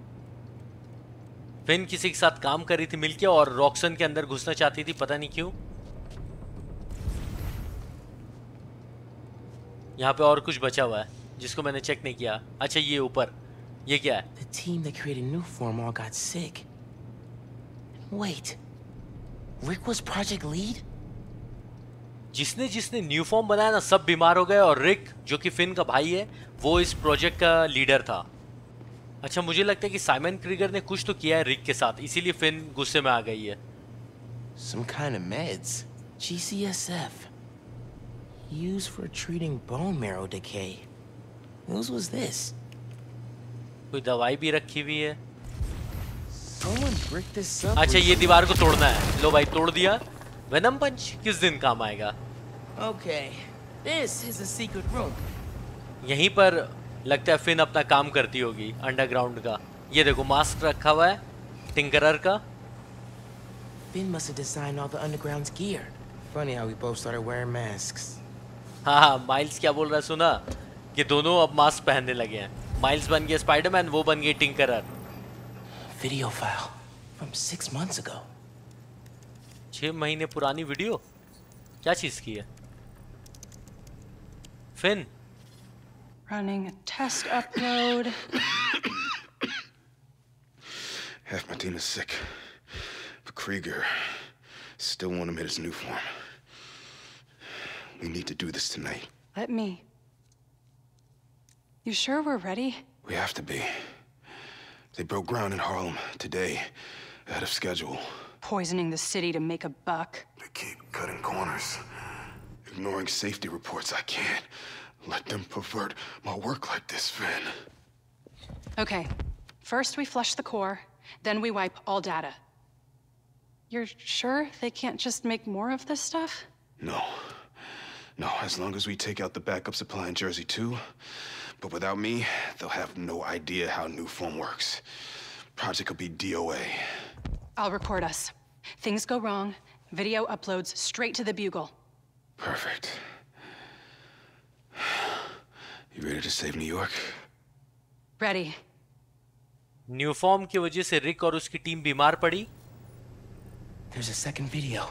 Finn किसी के साथ काम कर रही थी मिलके और रॉक्सन के अंदर घुसना चाहती थी, पता नहीं क्यों। यहाँ पे और कुछ बचा हुआ है जिसको मैंने चेक नहीं किया। अच्छा ये ऊपर, ये क्या है? The team that created Nuform all got sick. Wait, Rick was project lead? जिसने जिसने न्यूफॉर्म बनाया ना सब बीमार हो गए और रिक जो कि फिन का भाई है वो इस प्रोजेक्ट का लीडर था। अच्छा मुझे लगता है कि साइमन क्रीगर ने कुछ तो किया है रिक के साथ, इसीलिए फिन गुस्से में आ गई है। Some kind of meds. G C S F. Used for treating bone marrow decay. Whose was this? कोई दवाई भी रखी हुई है। Someone bricked this up. अच्छा ये दीवार को तोड़ना है। लो भाई तोड़ दिया। वेनम पंच किस दिन काम आएगा? Okay. This is a secret room. यहीं पर लगता है फिन अपना काम करती होगी अंडरग्राउंड का। ये देखो मास्क रखा हुआ है टिंकरर का। Finn must have designed all the underground's gear. Funny how we both started wearing masks. हाँ हाँ माइल्स क्या बोल रहा है सुना कि दोनों अब मास्क पहनने लगे हैं। माइल्स बन गया स्पाइडरमैन, वो बन गई Tinkerer. Video file from six months ago. छह महीने पुरानी वीडियो, क्या चीज की है? Finn Running a test upload. Half my team is sick, but Krieger still want him in his new form. We need to do this tonight. Let me. You sure we're ready? We have to be. They broke ground in Harlem today, ahead of schedule. Poisoning the city to make a buck. They keep cutting corners, ignoring safety reports. I can't let them pervert my work like this, Finn. Okay. First we flush the core, then we wipe all data. You're sure they can't just make more of this stuff? No. No, as long as we take out the backup supply in Jersey too. But without me, they'll have no idea how Nuform works. Project will be D O A. I'll record us. Things go wrong, video uploads straight to the Bugle. Perfect. You ready to save New York? Ready. New form की वजह से रिक और उसकी team बीमार पड़ी। There's a second video.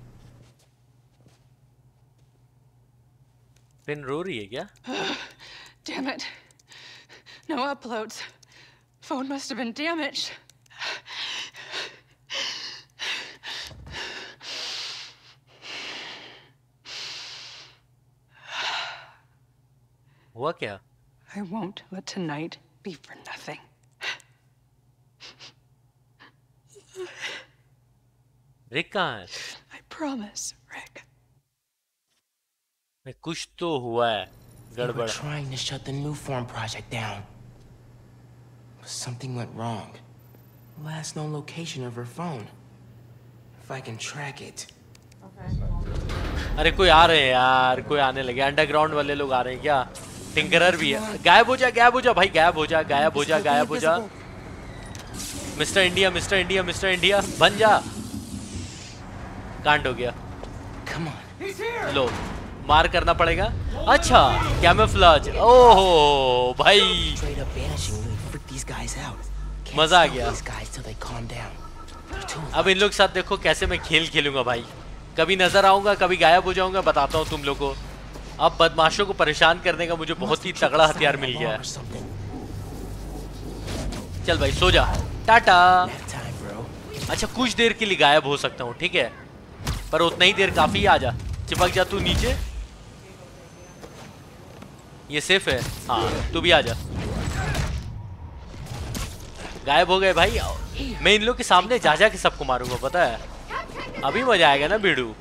Finn रो रही है क्या? Damn it. No uploads. Phone must have been damaged. हुआ क्या? I won't let tonight be for nothing. रिक कहाँ है? I promise, Rick. कुछ तो हुआ है They were गड़बड़। trying to shut the Nuform project down. But something went wrong. Last known location of her phone. If I can track it. अरे कोई आ रहे हैं यार, कोई आने लगे। अंडरग्राउंड वाले लोग आ रहे हैं क्या? टिंकरर भी है। गायब हो जा, गायब हो जा भाई, गायब हो जा, गायब हो जा, गायब हो जा। मिस्टर इंडिया, मिस्टर इंडिया, मिस्टर इंडिया बन जा। कांड हो गया। लो मार करना पड़ेगा। अच्छा कैमोफ्लेज। ओहो भाई मजा आ गया। अब इन लोग साथ देखो कैसे मैं खेल खेलूंगा भाई। कभी नजर आऊंगा, कभी गायब हो जाऊंगा। बताता हूँ तुम लोगों को। अब बदमाशों को परेशान करने का मुझे बहुत ही तगड़ा हथियार मिल गया है। चल भाई सो जा, टाटा। अच्छा कुछ देर के लिए गायब हो सकता हूँ, ठीक है, पर उतना ही देर काफी। आ जा, चिपक जा तू नीचे। ये सेफ है। हाँ तू भी आ जा। गायब हो गए भाई। मैं इन लोग के सामने जा जा के सबको मारूंगा, पता है। अभी मजा आएगा ना बीड़ू।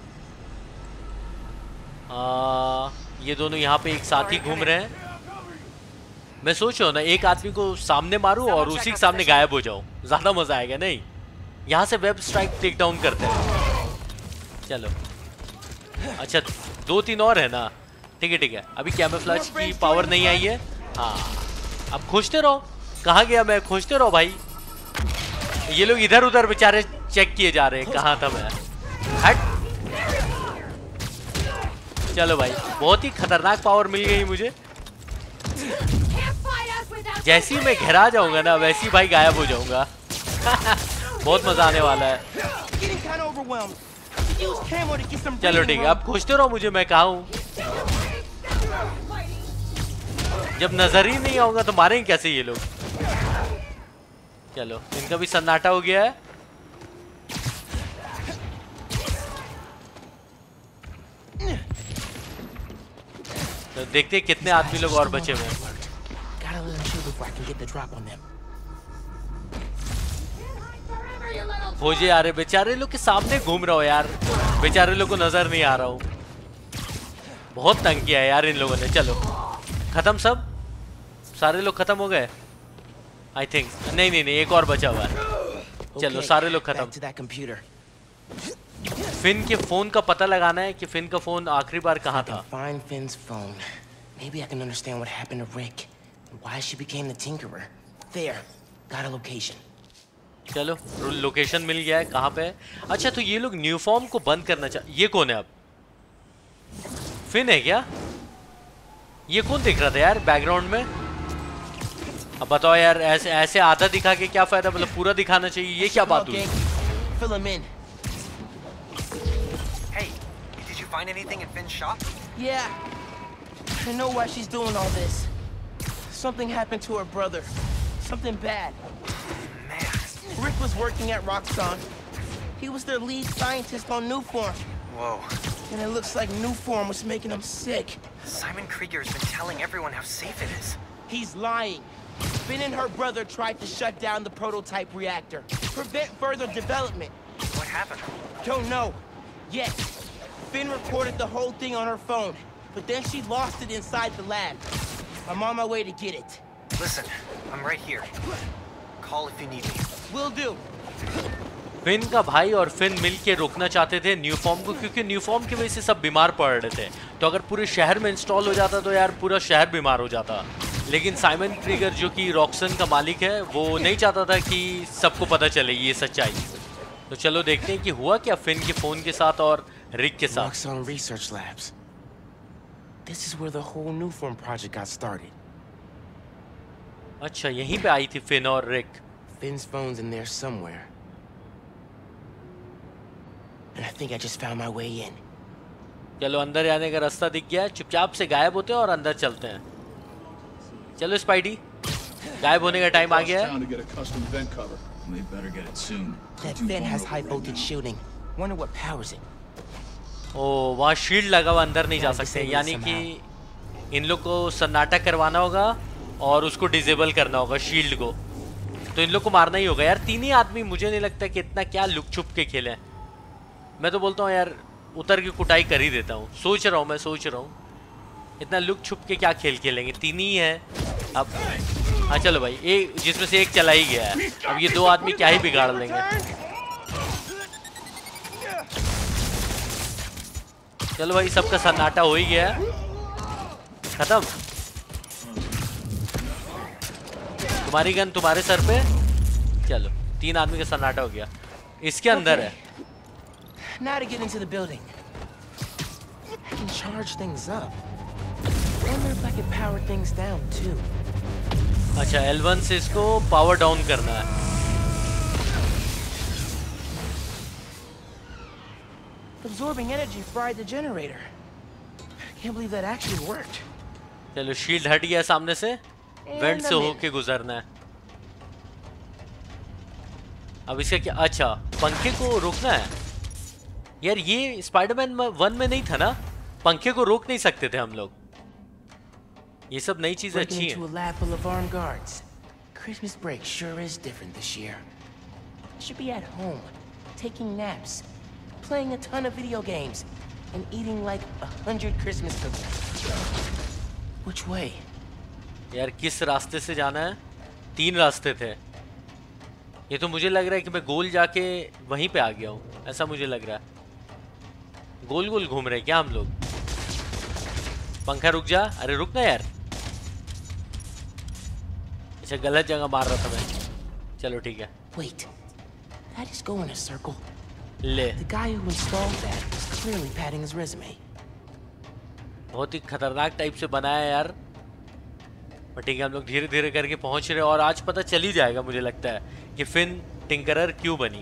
आ, ये दोनों यहाँ पे एक साथ ही घूम रहे हैं। मैं सोच रहा हूँ ना एक आदमी को सामने मारूं और उसी के सामने गायब हो जाऊं, ज्यादा मजा आएगा। नहीं, यहाँ से वेब स्ट्राइक टेक डाउन करते हैं। चलो अच्छा, दो तीन और है ना, ठीक है ठीक है। अभी कैमोफ्लेज की पावर नहीं आई है। हाँ अब खोजते रहो, कहाँ गया मैं, खोजते रहो भाई। ये लोग इधर उधर बेचारे चेक किए जा रहे हैं, कहाँ था मैं। हट, चलो भाई, बहुत ही खतरनाक पावर मिल गई मुझे। जैसे ही मैं घेरा जाऊंगा ना वैसे ही भाई गायब हो जाऊंगा। बहुत मजा आने वाला है। चलो ठीक है, आप खोजते रहो मुझे, मैं कहाँ हूँ। जब नजर ही नहीं आऊंगा तो मारेंगे कैसे ये लोग। चलो इनका भी सन्नाटा हो गया है। तो देखते हैं कितने आदमी लोग और बचे हुए हैं। खोजे आ रहे, बेचारे लोग के सामने घूम रहा हो यार, बेचारे लोग को नजर नहीं आ रहा हूँ। बहुत तंग किया है यार इन लोगों ने। चलो खत्म, सब सारे लोग खत्म हो गए आई थिंक। नहीं नहीं नहीं, एक और बचा हुआ है। चलो सारे लोग खत्म। फिन के फोन का पता लगाना है कि फिन का फोन आखिरी बार कहाँ था। Find Finn's phone. Maybe I can understand what happened to Rick and why she became the Tinkerer. There, got a location. चलो लोकेशन मिल गया है, कहाँ पे है। अच्छा तो ये लोग न्यू फॉर्म को बंद करना चाह। ये कौन है अब, फिन है क्या? ये कौन दिख रहा था यार बैकग्राउंड में? अब बताओ यार, ऐसे ऐसे आधा दिखा के क्या फायदा, मतलब पूरा दिखाना चाहिए। ये क्या बात हुई? Fill him in. Hey, did you find anything in Finn's shop? Yeah. I know why she's doing all this. Something happened to her brother. Something bad. Man. Rick was working at Roxxon. He was their lead scientist on Newform. Whoa. And it looks like Newform was making him sick. Simon Krieger's been telling everyone how safe it is. He's lying. Finn and her brother tried to shut down the prototype reactor, prevent further development. What happened? Don't know. Yet. Finn recorded the whole thing on her phone, but then she lost it inside the lab. I'm on my way to get it. Listen, I'm right here. Call if you need me. Will do. Finn का भाई और fin मिल के रोकना चाहते थे new form को, क्योंकि new form की वजह से सब बीमार पड़ रहे थे। तो अगर पूरे शहर में इंस्टॉल हो जाता तो यार पूरा शहर बीमार हो जाता। लेकिन साइमन क्रीगर जो कि रॉक्सन का मालिक है, वो नहीं चाहता था कि सबको पता चले ये सच्चाई। तो चलो देखते हैं कि हुआ क्या फिन के फोन के साथ और रिक के साथ। Roxxon Research Labs. This is where the whole Newform project got started. अच्छा, यहीं पे आई थी फिन और रिक। Finn's phone's in there somewhere. And I think I just found my way in. चलो अंदर जाने का रास्ता दिख गया है। चुपचाप से गायब होते हैं और अंदर चलते हैं। चलो स्पाइडी, गायब होने का टाइम आ गया है। That vent has high voltage shielding. Wonder what powers it. ओ, वहाँ शील्ड लगा हुआ, अंदर नहीं जा सकते। यानी कि इन लोग को सन्नाटा करवाना होगा और उसको डिसेबल करना होगा शील्ड को। तो इन लोग को मारना ही होगा यार। तीन ही आदमी, मुझे नहीं लगता कि इतना क्या लुक छुप के खेले। मैं तो बोलता हूँ यार उतर की कुटाई कर ही देता हूँ। सोच रहा हूँ मैं सोच रहा हूँ इतना लुक छुप के क्या खेल खेलेंगे, तीन ही है अब। हाँ चलो भाई, एक जिसमें से एक चला ही गया है। अब ये दो आदमी क्या ही बिगाड़ लेंगे। चलो भाई, सबका सन्नाटा हो ही गया है, खत्म। तुम्हारी गन तुम्हारे सर पे। चलो तीन आदमी का सन्नाटा हो गया। इसके अंदर है। Now to get into the building. I can charge things up. Wonder if I can power things down too. अच्छा, एल वन से इसको पावर डाउन करना है। Absorbing energy fried the generator. I can't believe that actually worked. चलो shield हट गया सामने से, वेंट से होके गुजरना है। अब इसका क्या? अच्छा, पंखे को रोकना है यार। ये स्पाइडरमैन वन में नहीं था ना, पंखे को रोक नहीं सकते थे हम लोग। ये सब नई चीजें अच्छी हैं। Breaking into a lab full of armed guards. Christmas break sure is different this year. I should be at home, taking naps, playing a ton of video games, and eating like a hundred Christmas cookies. Which way? यार किस रास्ते से जाना है? तीन रास्ते थे। ये तो मुझे लग रहा है कि मैं गोल जाके वहीं पे आ गया हूँ, ऐसा मुझे लग रहा है। गोल गोल घूम रहे क्या हम लोग? पंखा रुक जा। अरे रुक ना यार। अच्छा गलत जगह मार रहा था मैं। चलो ठीक है। Wait, that is going in a circle. ले। The guy who installed that was clearly padding his resume. बहुत ही खतरनाक टाइप से बनाया है यार। पर ठीक है, हम लोग धीरे धीरे करके पहुंच रहे हैं और आज पता चल ही जाएगा मुझे लगता है कि फिन टिंकरर क्यों बनी।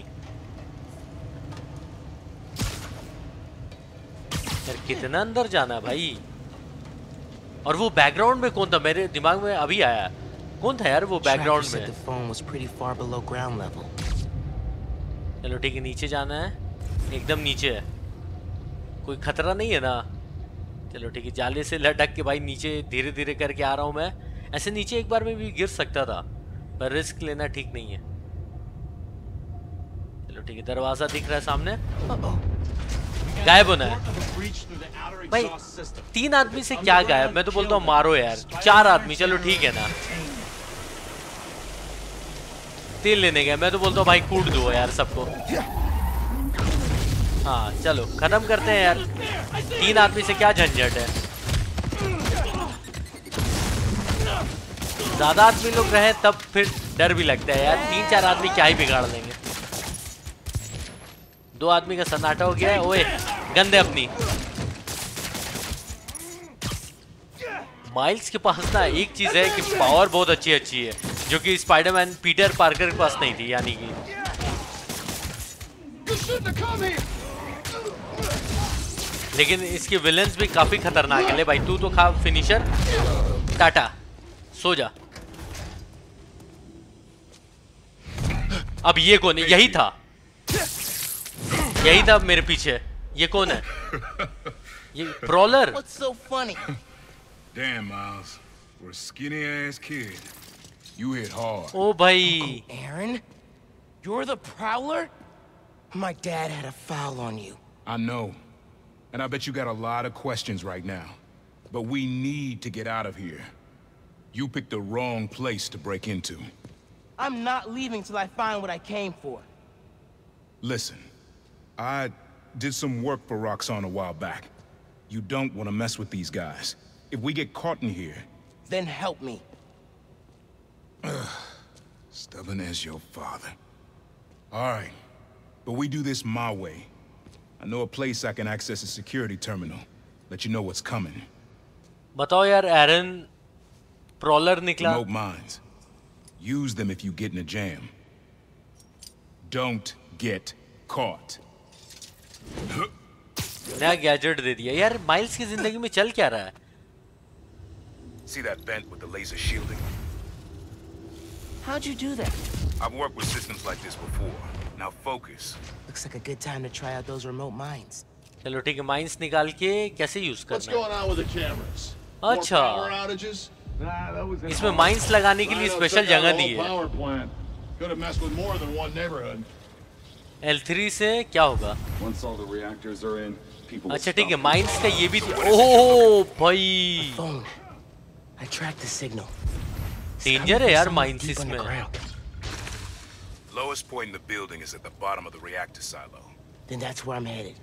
यार कितना अंदर जाना है भाई। और वो बैकग्राउंड में कौन था? मेरे दिमाग में अभी आया। कौन था यार वो बैकग्राउंड में? The phone was pretty far below ground level. चलो ठीक है, नीचे जाना है। एकदम नीचे है। कोई खतरा नहीं है ना? चलो ठीक है, जाले से लटक के भाई नीचे धीरे धीरे करके आ रहा हूँ मैं। ऐसे नीचे एक बार में भी गिर सकता था, पर रिस्क लेना ठीक नहीं है। चलो ठीक है, दरवाजा दिख रहा है सामने। गायब होना है भाई। तीन आदमी से क्या गायब? मैं तो बोलता हूँ मारो यार। चार आदमी, चलो ठीक है ना। तेल लेने गए, मैं तो बोलता हूँ भाई कूट दो यार सबको। हाँ चलो खत्म करते हैं यार। तीन आदमी से क्या झंझट है। ज्यादा आदमी लोग रहे तब फिर डर भी लगता है यार। तीन चार आदमी क्या ही बिगाड़ देंगे। दो आदमी का सन्नाटा हो गया है। ओए गंदे अपनी। माइल्स के पास ना एक चीज है कि पावर बहुत अच्छी अच्छी है, जो कि स्पाइडरमैन पीटर पार्कर के पास नहीं थी। यानी कि लेकिन इसके विलेंस भी काफी खतरनाक है। ले भाई तू तो खा फिनिशर। टाटा सो जा। अब ये कौन है? यही था, यही था मेरे पीछे। ये कौन है? ये प्रॉलर। What's so funny? Damn, Miles. For a skinny ass kid, you hit hard. Oh, भाई. Uncle Aaron, you're the Prowler? My dad had a foul on you. I know. And I bet you got a lot of questions right now. But we need to get out of here. You picked the wrong place to break into. I'm not leaving till I find what I came for. Listen, I did some work for Roxxon a while back. You don't want to mess with these guys. If we get caught in here... Then help me. Stubborn as your father. All right, but we do this my way. I know a place I can access a security terminal. Let you know what's coming. बताओ यार, एरन प्रॉलर निकला। Remote mines. Use them if you get in a jam. Don't get caught. नया gadget दे दिया यार। Miles की जिंदगी में चल क्या रहा है? See that vent with the laser shielding? How'd you do that? I've worked with systems like this before. Now focus. Looks like a good time to try out those remote mines. चलो ठीक है, mines निकाल के कैसे use करना है? What's going on with the cameras? अच्छा, More power outages? Nah, that was इसमें माइंस लगाने के लिए स्पेशल जगह दी है। Power plant. Could have messed with more than one neighborhood. L three से क्या होगा? Once all the reactors are in, people. अच्छा ठीक है, माइंस का ये भी। ओह भाई, I tracked the signal. Danger है यार माइंस इसमें। Lowest point in the building is at the bottom of the reactor silo. Then that's where I'm headed.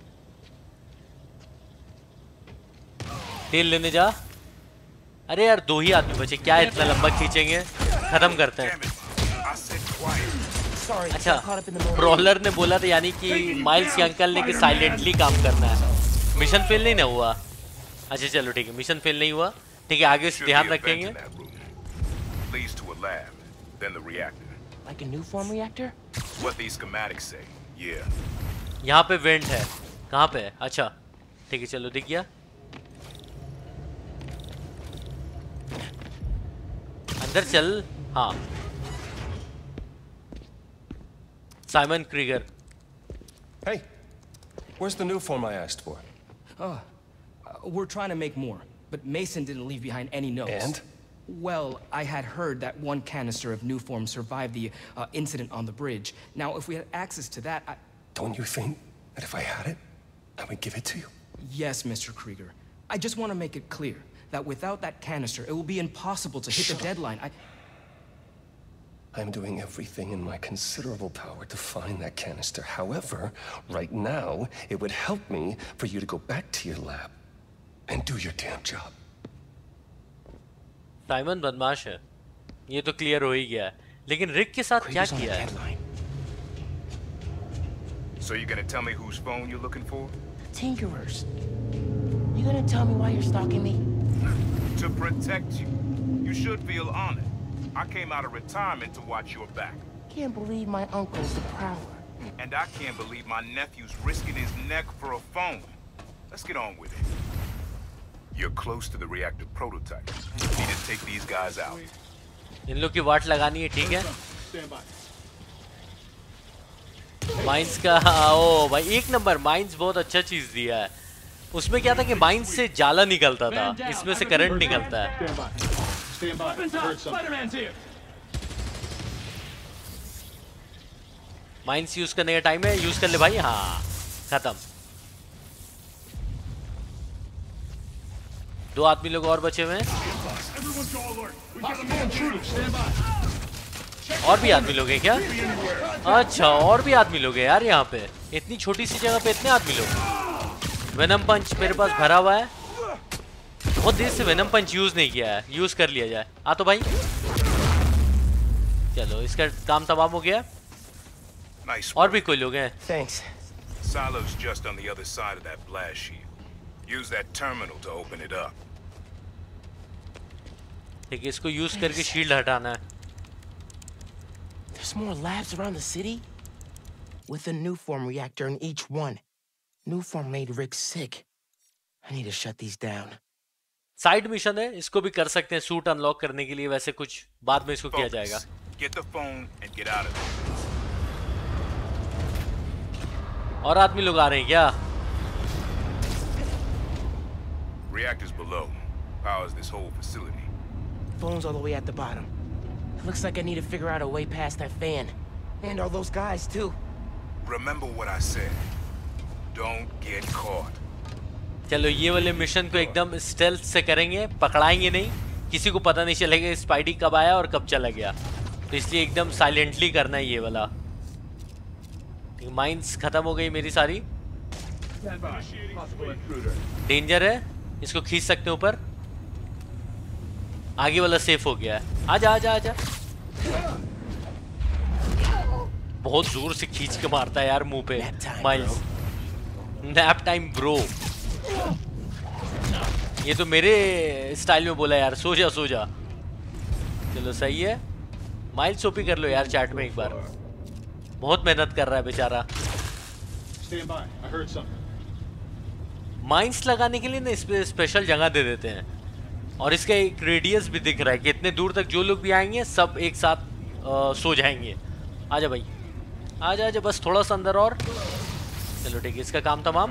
तेल लेने जा। अरे यार दो ही आदमी बचे, क्या इतना लंबा खींचेंगे? खत्म करते हैं। अच्छा, प्रॉलर ने बोला था यानी कि माइल्स के अंकल ने कि साइलेंटली काम करना है। मिशन फेल नहीं ना हुआ? अच्छा चलो ठीक है, मिशन फेल नहीं हुआ। ठीक है, आगे से ध्यान रखेंगे। Leads to a lab, then the reactor. Like a new form reactor? What these schematics say. Yeah. यहाँ पे वेंट है। कहाँ पे है? अच्छा ठीक है, चलो दिख गया। अंदर चल। हाँ, Simon Krieger. Hey, where's the new form I asked for? Oh, uh, we're trying to make more, but Mason didn't leave behind any notes. And? Well, I had heard that one canister of new form survived the uh, incident on the bridge. Now, if we had access to that, I... Don't you think that if I had it, I would give it to you? Yes, Mister Krieger. I just want to make it clear. that without that canister, it will be impossible to hit the deadline. I... I'm doing everything in my considerable power to find that canister. However, right now, it would help me for you to go back to your lab and do your damn job. Simon बदमाश है, ये तो clear हो ही गया है, लेकिन रिक के साथ क्या किया है? So you're gonna tell me whose phone you're looking for? Tinkerers. You gonna tell me why you're stalking me? To protect you. You should feel honored. I came out of retirement to watch your back. Can't believe my uncle's the Prowler. And I can't believe my nephew's risking his neck for a phone. Let's get on with it. You're close to the reactor prototype. You need to take these guys out. इन लोग की वाट लगानी है, ठीक है? Mines का ओ भाई एक number, mines बहुत अच्छा चीज दिया है। उसमें क्या था कि माइंस से जाला निकलता था, इसमें से करंट निकलता है। माइंस यूज करने का टाइम है, यूज कर ले भाई। हाँ खत्म। दो आदमी लोग और बचे हुए हैं। और भी आदमी लोग हैं क्या? अच्छा और भी आदमी लोग हैं यार यहाँ पे, इतनी छोटी सी जगह पे इतने आदमी लोग। वेनम पंच मेरे पास भरा हुआ है, बहुत देर से वेनम पंच यूज नहीं किया है, यूज कर लिया जाए। आ तो भाई चलो, इसका काम तमाम हो गया। Nice और भी कोई लोग हैं? Thanks. Silo's just on the other side of that blast shield. Use that terminal to open it up. ठीक है, इसको यूज करके शील्ड हटाना है। There's more labs around the city? With a Nuform reactor in each one. Nuform made Rick sick. I need to shut these down. Side mission है, इसको भी कर सकते हैं सूट अनलॉक करने के लिए, वैसे कुछ बाद में इसको किया जाएगा। Get the phone and get out of there. और आदमी लोग आ रहे हैं क्या? Reactors below. Powers this whole facility. Phone's all the way at the bottom. It looks like I need to figure out a way past that fan. And all those guys, too. Remember what I said. Don't get caught. चलो ये वाले mission को एकदम stealth से करेंगे, पकड़ाएंगे नहीं, किसी को पता नहीं चलेगा स्पाइडी कब आया और कब चला गया, तो इसलिए एकदम साइलेंटली करना है ये वाला। माइंस खत्म हो गई मेरी सारी। डेंजर है, इसको खींच सकते हैं ऊपर। आगे वाला सेफ हो गया है। आजा आजा आजा। बहुत जोर से खींच के मारता है यार मुंह पे माइल्स। Nap time bro. ये तो मेरे स्टाइल में बोला यार, सो जा सो जा। चलो सही है। माइल्स ओपी कर लो यार चैट में एक बार, बहुत मेहनत कर रहा है बेचारा। माइंस लगाने के लिए ना इस पे स्पेशल जगह दे देते हैं, और इसका एक रेडियस भी दिख रहा है कि इतने दूर तक जो लोग भी आएंगे सब एक साथ आ, सो जाएंगे। आजा भाई आजा आजा, बस थोड़ा सा अंदर और। चलो ठीक है, इसका काम तमाम।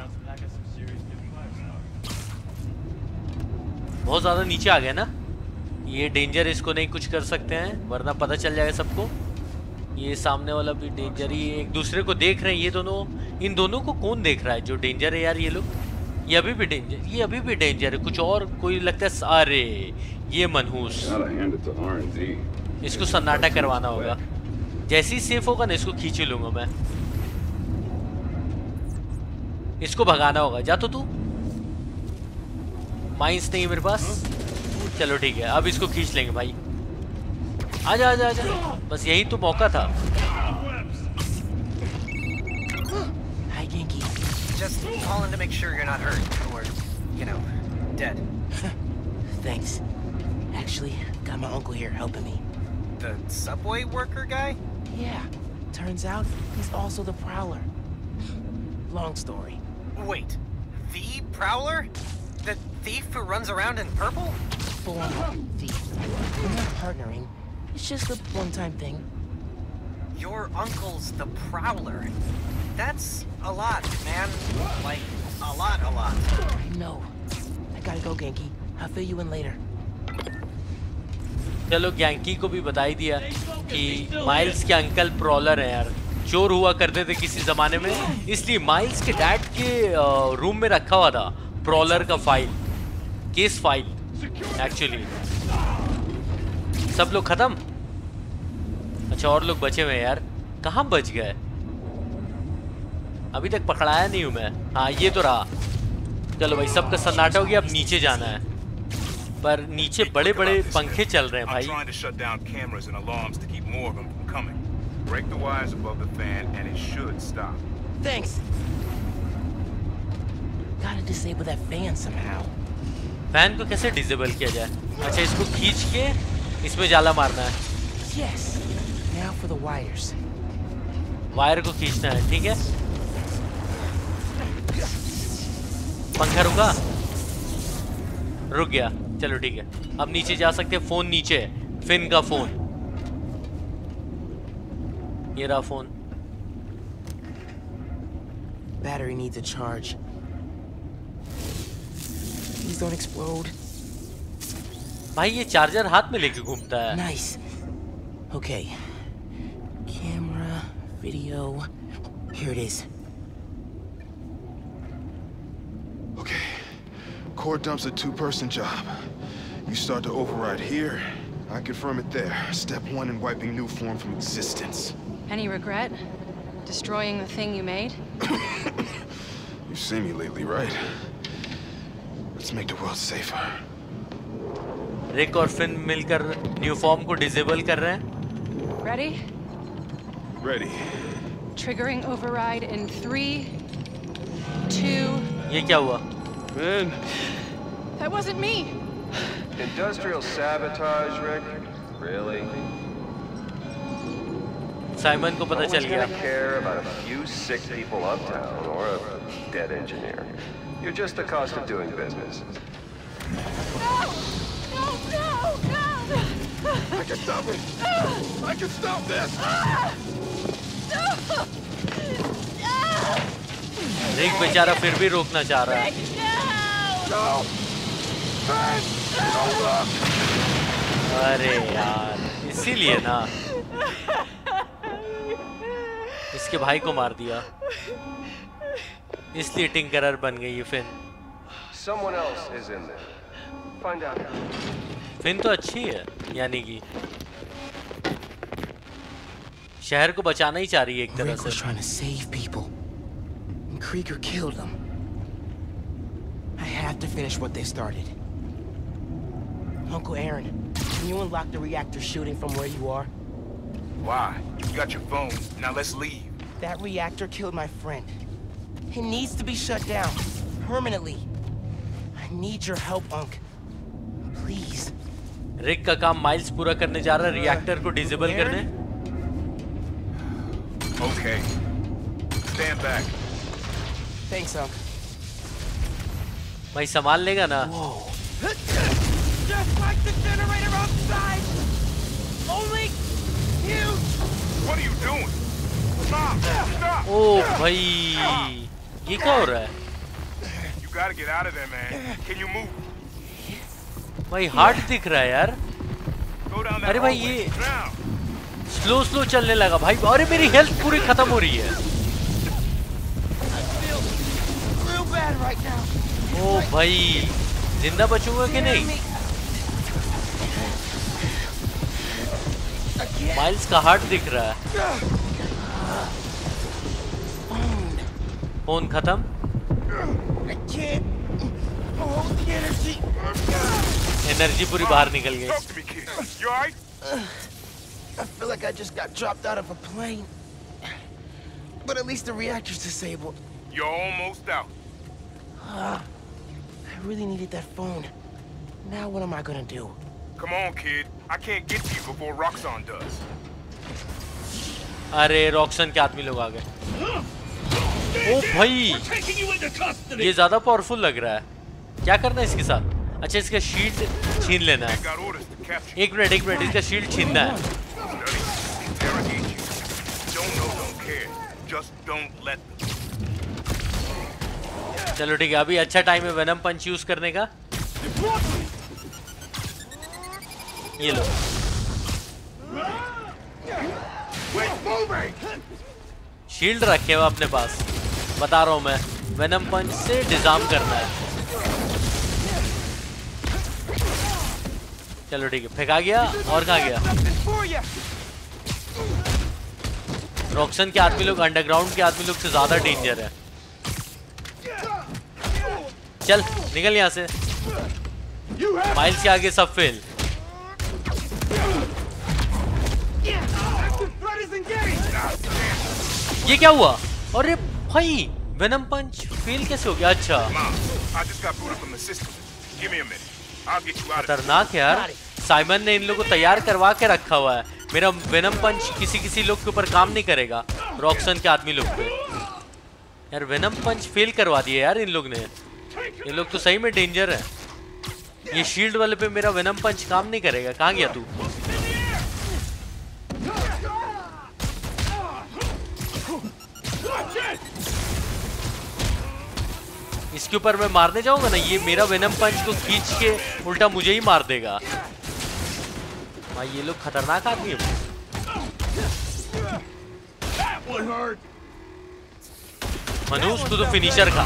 बहुत ज़्यादा नीचे आ गया ना ये, डेंजर, इसको नहीं कुछ कर सकते हैं वरना पता चल जाएगा सबको। ये सामने वाला भी डेंजर ही एक दूसरे को देख रहे हैं ये दोनों। इन दोनों को कौन देख रहा है? जो डेंजर है यार ये लोग। ये अभी भी डेंजर, ये अभी भी डेंजर है। कुछ और कोई लगता है। अरे ये मनहूस, इसको सन्नाटा करवाना होगा। जैसे ही सेफ होगा ना इसको खींच लूंगा मैं। इसको भगाना होगा। जा तो तू। माइंस नहीं है मेरे पास। चलो ठीक है, अब इसको खींच लेंगे भाई। आजा आजा आजा, बस यही तो मौका था। Hi, Genki. Just calling to make sure you're not hurt or, you know, dead. Thanks. Actually, got my uncle here helping me. The subway worker guy? Yeah. Turns out he's also the Prowler. Long story. Wait, the Prowler? The thief who runs around in purple? Former thief. We're not partnering. It's just a one-time thing. Your uncle's the Prowler. That's a lot, man. Like, a lot, a lot. I know. I gotta go, Genki. I'll fill you in later. चलो गैंकी को भी बता ही दिया कि miles के uncle प्रॉलर हैं यार। चोर हुआ करते थे किसी ज़माने में, इसलिए माइल्स के डैड के रूम में रखा हुआ था प्रॉलर का फाइल, केस फाइल। एक्चुअली सब लोग खत्म। अच्छा और लोग बचे हुए यार, कहाँ बच गए? अभी तक पकड़ाया नहीं हूँ मैं। हाँ ये तो रहा। चलो भाई सबका सन्नाटा हो गया, अब नीचे जाना है। पर नीचे बड़े बड़े पंखे चल रहे हैं भाई। फैन को कैसे डिसेबल किया जाए? अच्छा इसको खींच के इसमें जाला मारना है। Yes. Now for the wires. Wire को खींचना है, ठीक है। पंखा रुका, रुक गया। चलो ठीक है, अब नीचे जा सकते हैं। फोन नीचे है, फिन का फोन। ये रहा phone. Battery needs a charge. Please don't explode. भाई ये चार्जर हाथ में लेके घूमता है। Nice. Okay. Camera, video. Here it is. Okay. Core dump's a two-person job. You start to override here. I confirm it there. Step one in wiping Nuform from existence. Any regret? Destroying the thing you made? You've seen me lately, right? Let's make the world safer. रिक और fin मिलकर new form को disable कर रहे हैं। Ready? Ready. Triggering override in three, two. ये क्या हुआ? Man. That wasn't me. Industrial sabotage, Rick? Really? Simon को पता चल गया। No one's gonna care about a few sick people uptown or a dead engineer. You're just the cost of doing business. No! No, no, no! I can stop it! I can stop this! No! रिक बेचारा फिर भी रोकना चाह रहा है। No! Ben! Don't look! अरे यार, इसीलिए ना इसके भाई को मार दिया, इसलिए टिंकरर बन गई ये Finn. Someone else is in there. Find out. Finn तो अच्छी है, यानी कि शहर को बचाना ही चाह रही है एक तरह Rick was trying to save people, and Krieger killed them. I have to finish what they started. Uncle Aaron, can you unlock the reactor shooting from where you are? Why? You got your phone. Now let's leave. That reactor killed my friend. It needs to be shut down permanently. I need your help, Unc. Please. रिक का काम miles पूरा करने जा रहा है, reactor को disable करने। Okay. Stand back. Thanks, Unc. भाई संभाल लेगा ना? Just like the generator outside! Only huge! What are you doing? Stop! Stop! ओ भाई, ये क्या हो रहा है? You gotta get out of there, man. Can you move? भाई हार्ट दिख रहा है यार। अरे भाई ये स्लो स्लो चलने लगा भाई। अरे मेरी हेल्थ पूरी खत्म हो रही है। ओ भाई, जिंदा बचूंगा कि नहीं? माइल्स का हार्ट दिख रहा है। फोन खत्म। एनर्जी पूरी बाहर निकल गई। I feel like I just got dropped out of a plane. But at least the reactor's disabled. You're almost out. Uh, I really needed that phone. Now what am I gonna do? Come on, kid. I can't get to you before Roxxon does. अरे रॉक्सन के आदमी लोग आ गए। ओ भाई, ये ज्यादा powerful लग रहा है। क्या करना है इसके साथ? अच्छा इसका शील्ड छीन लेना है। एक मिनट एक मिनट, इसका शील्ड छीनना है। चलो ठीक है, अभी अच्छा टाइम है वेनम पंच यूज करने का। ये लो। शील्ड रखे हुए अपने पास, बता रहा हूं मैं। वेनम पंच से डिजार्म करना है। चलो ठीक है, फेंका गया। और कहाँ गया? रॉक्सन के आदमी लोग अंडरग्राउंड के आदमी लोग से ज्यादा डेंजर है। चल निकल यहाँ से। माइल्स के आगे सब फेल। ये क्या हुआ? अरे भाई वेनम पंच फेल कैसे हो गया? अच्छा खतरनाक यार। साइमन ने इन लोगों को तैयार करवा के रखा हुआ है। मेरा वेनम पंच किसी किसी लोग के ऊपर काम नहीं करेगा, रॉक्सन के आदमी लोग पे। यार वेनम पंच फेल करवा दिया यार इन लोग ने। ये लोग तो सही में डेंजर है। ये शील्ड वाले पे मेरा वेनम पंच काम नहीं करेगा। कहाँ गया तू? इसके ऊपर मैं मारने जाऊंगा ना, ये मेरा वेनम पंच को खींच के उल्टा मुझे ही मार देगा। भाई ये लोग खतरनाक आदमी है। मनुष्य तू तो फिनिशर का।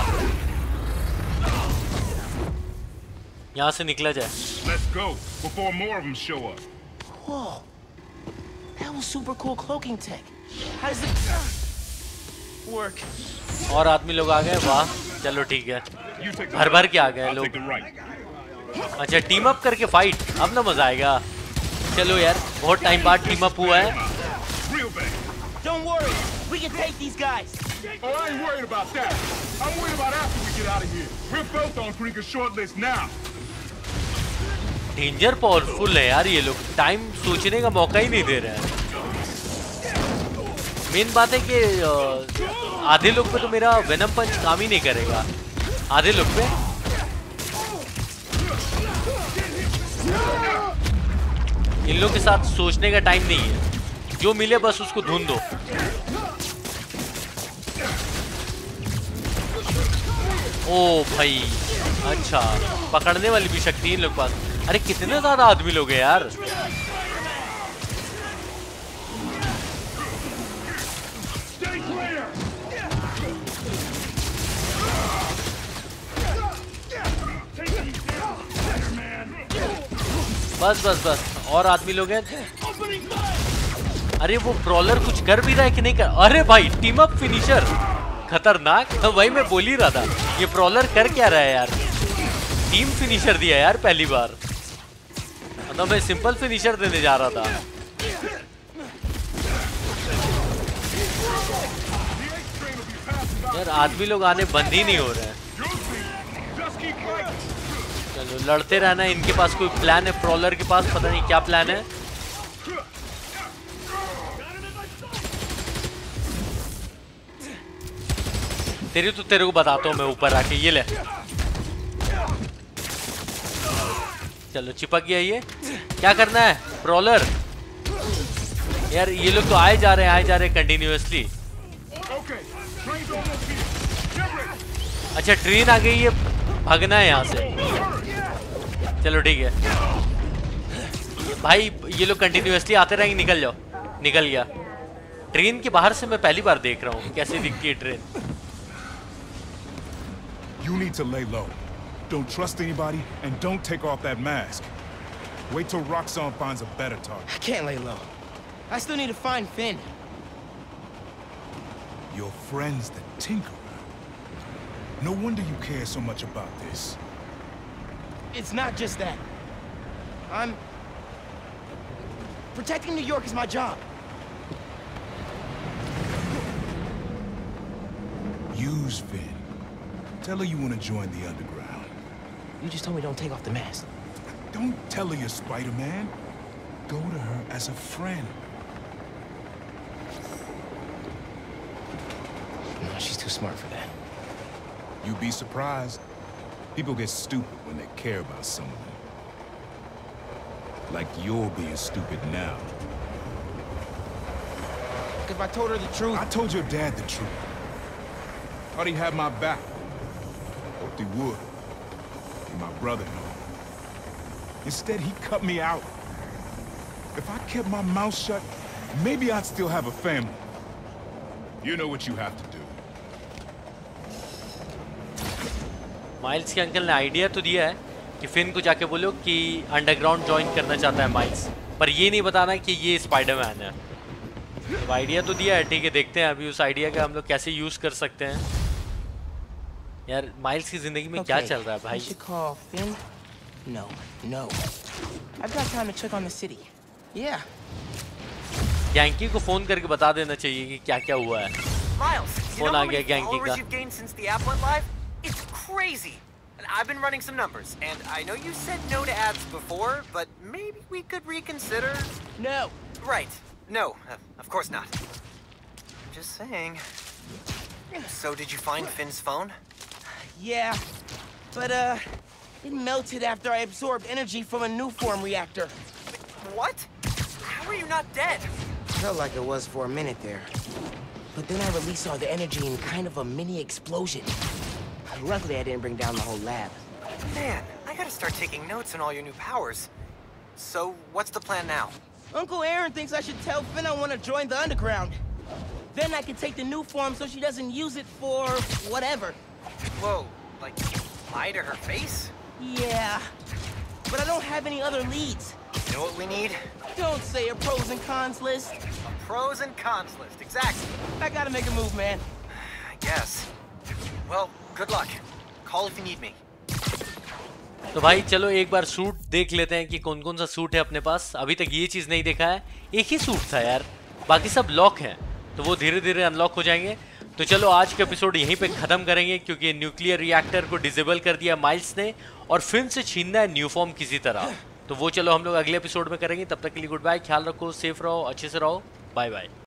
यहाँ से निकला जाए। Let's go before more of them show up. Whoa, that was super cool cloaking tech. How does it work? और आदमी लोग आ गए। वाह चलो ठीक है, भर भर के आ गए लोग। अच्छा टीम अप करके फाइट, अब ना मजा आएगा। चलो यार बहुत टाइम बाद टीम अप हुआ है। Don't worry, we can take these guys. Oh, I ain't worried about that. I'm worried about after we get out of here. We're both on Krieger's short list now. Danger powerful है यार ये लोग, time सोचने का मौका ही नहीं दे रहे हैं। मेन बात है कि आधे लोग पे तो मेरा वेनम पंच काम ही नहीं करेगा। आधे लोग पे इन लोग के साथ सोचने का टाइम नहीं है, जो मिले बस उसको ढूंढ दो। ओ भाई अच्छा, पकड़ने वाली भी शक्ति इन लोग के पास। अरे कितने ज्यादा आदमी लोग हैं यार। बस बस बस और आदमी लोग हैं। अरे वो ब्रॉलर कुछ कर भी रहा है कि नहीं कर? अरे भाई टीम अप फिनिशर खतरनाक। वही मैं बोल ही रहा था, ये ब्रॉलर कर क्या रहा है यार। टीम फिनिशर दिया यार पहली बार। मतलब मैं सिंपल फिनिशर देने जा रहा था। यार आदमी लोग आने बंद ही नहीं हो रहे हैं। चलो लड़ते रहना है। इनके पास कोई प्लान है, प्रॉलर के पास पता नहीं क्या प्लान है। तेरी तो तेरे को बताता हूँ मैं ऊपर आके। ये ले चलो चिपक गया ये। क्या करना है प्रॉलर? यार ये लोग तो आए जा रहे हैं आए जा रहे हैं कंटिन्यूअसली। अच्छा ट्रेन आ गई है, भागना है यहाँ से। चलो ठीक है भाई, ये लोग कंटिन्यूअसली आते रहेंगे। निकल जाओ। निकल गया। ट्रेन के बाहर से मैं पहली बार देख रहा हूँ कैसे दिखती है train. You need to lay low. Don't trust anybody and don't take off that mask. Wait till Roxxon finds a better target. I can't lay low. I still need to find Finn. Your friend's the Tinkerer. No wonder you care so much about this. It's not just that. I'm... Protecting New York is my job. Use Finn. Tell her you want to join the underground. You just told me don't take off the mask. Don't tell her you're Spider-Man. Go to her as a friend. No, she's too smart for that. You'd be surprised. People get stupid when they care about someone. Like you're being stupid now. If I told her the truth... I told your dad the truth. Thought he had my back. Hoped he would. Be my brother-in-law. Instead, he cut me out. If I kept my mouth shut, maybe I'd still have a family. You know what you have to do. Miles के uncle ने idea तो दिया है कि fin को जाके बोलो कि अंडरग्राउंड ज्वाइन करना चाहता है माइल्स, पर ये नहीं बताना कि ये स्पाइडरमैन है। तो आइडिया तो दिया है, ठीक है, देखते हैं अभी उस आइडिया का हम लोग कैसे यूज कर सकते हैं। यार माइल्स की जिंदगी में क्या चल रहा है भाई? I should call Finn? No, no. I've got time to check on the city. Yeah. गैंकी को फोन करके बता देना चाहिए कि क्या क्या हुआ है। Miles, you फोन know आ how गया many गैंकी followers का। you've gained since the app went live? It's crazy. And I've been running some numbers, and I know you said no to ads before, but maybe we could reconsider. No. Right. No, uh, of course not. Just saying. So did you find Finn's phone? Yeah. But, uh, it melted after I absorbed energy from a new form reactor. What? How are you not dead? Felt like it was for a minute there. But then I released all the energy in kind of a mini explosion. Luckily, I didn't bring down the whole lab. Man, I gotta start taking notes on all your new powers. So, what's the plan now? Uncle Aaron thinks I should tell Finn I want to join the underground. Then I can take the new form so she doesn't use it for whatever. Whoa, like lie to her face? Yeah, but I don't have any other leads. You know what we need? Don't say a pros and cons list. A pros and cons list, exactly. I gotta make a move, man. I guess. Well, good luck. Call if you need me. तो भाई चलो एक बार suit देख लेते हैं कि कौन कौन सा सूट है अपने पास। अभी तक ये चीज़ नहीं देखा है, एक ही सूट था यार, बाकी सब लॉक हैं, तो वो धीरे धीरे अनलॉक हो जाएंगे। तो चलो आज का एपिसोड यहीं पे ख़त्म करेंगे, क्योंकि न्यूक्लियर रिएक्टर को डिसेबल कर दिया माइल्स ने और फिन से छीनना है न्यू फॉर्म किसी तरह। तो वो चलो हम लोग अगले एपिसोड में करेंगे। तब तक के लिए गुड बाय, ख्याल रखो, सेफ रहो, अच्छे से रहो, बाय बाय।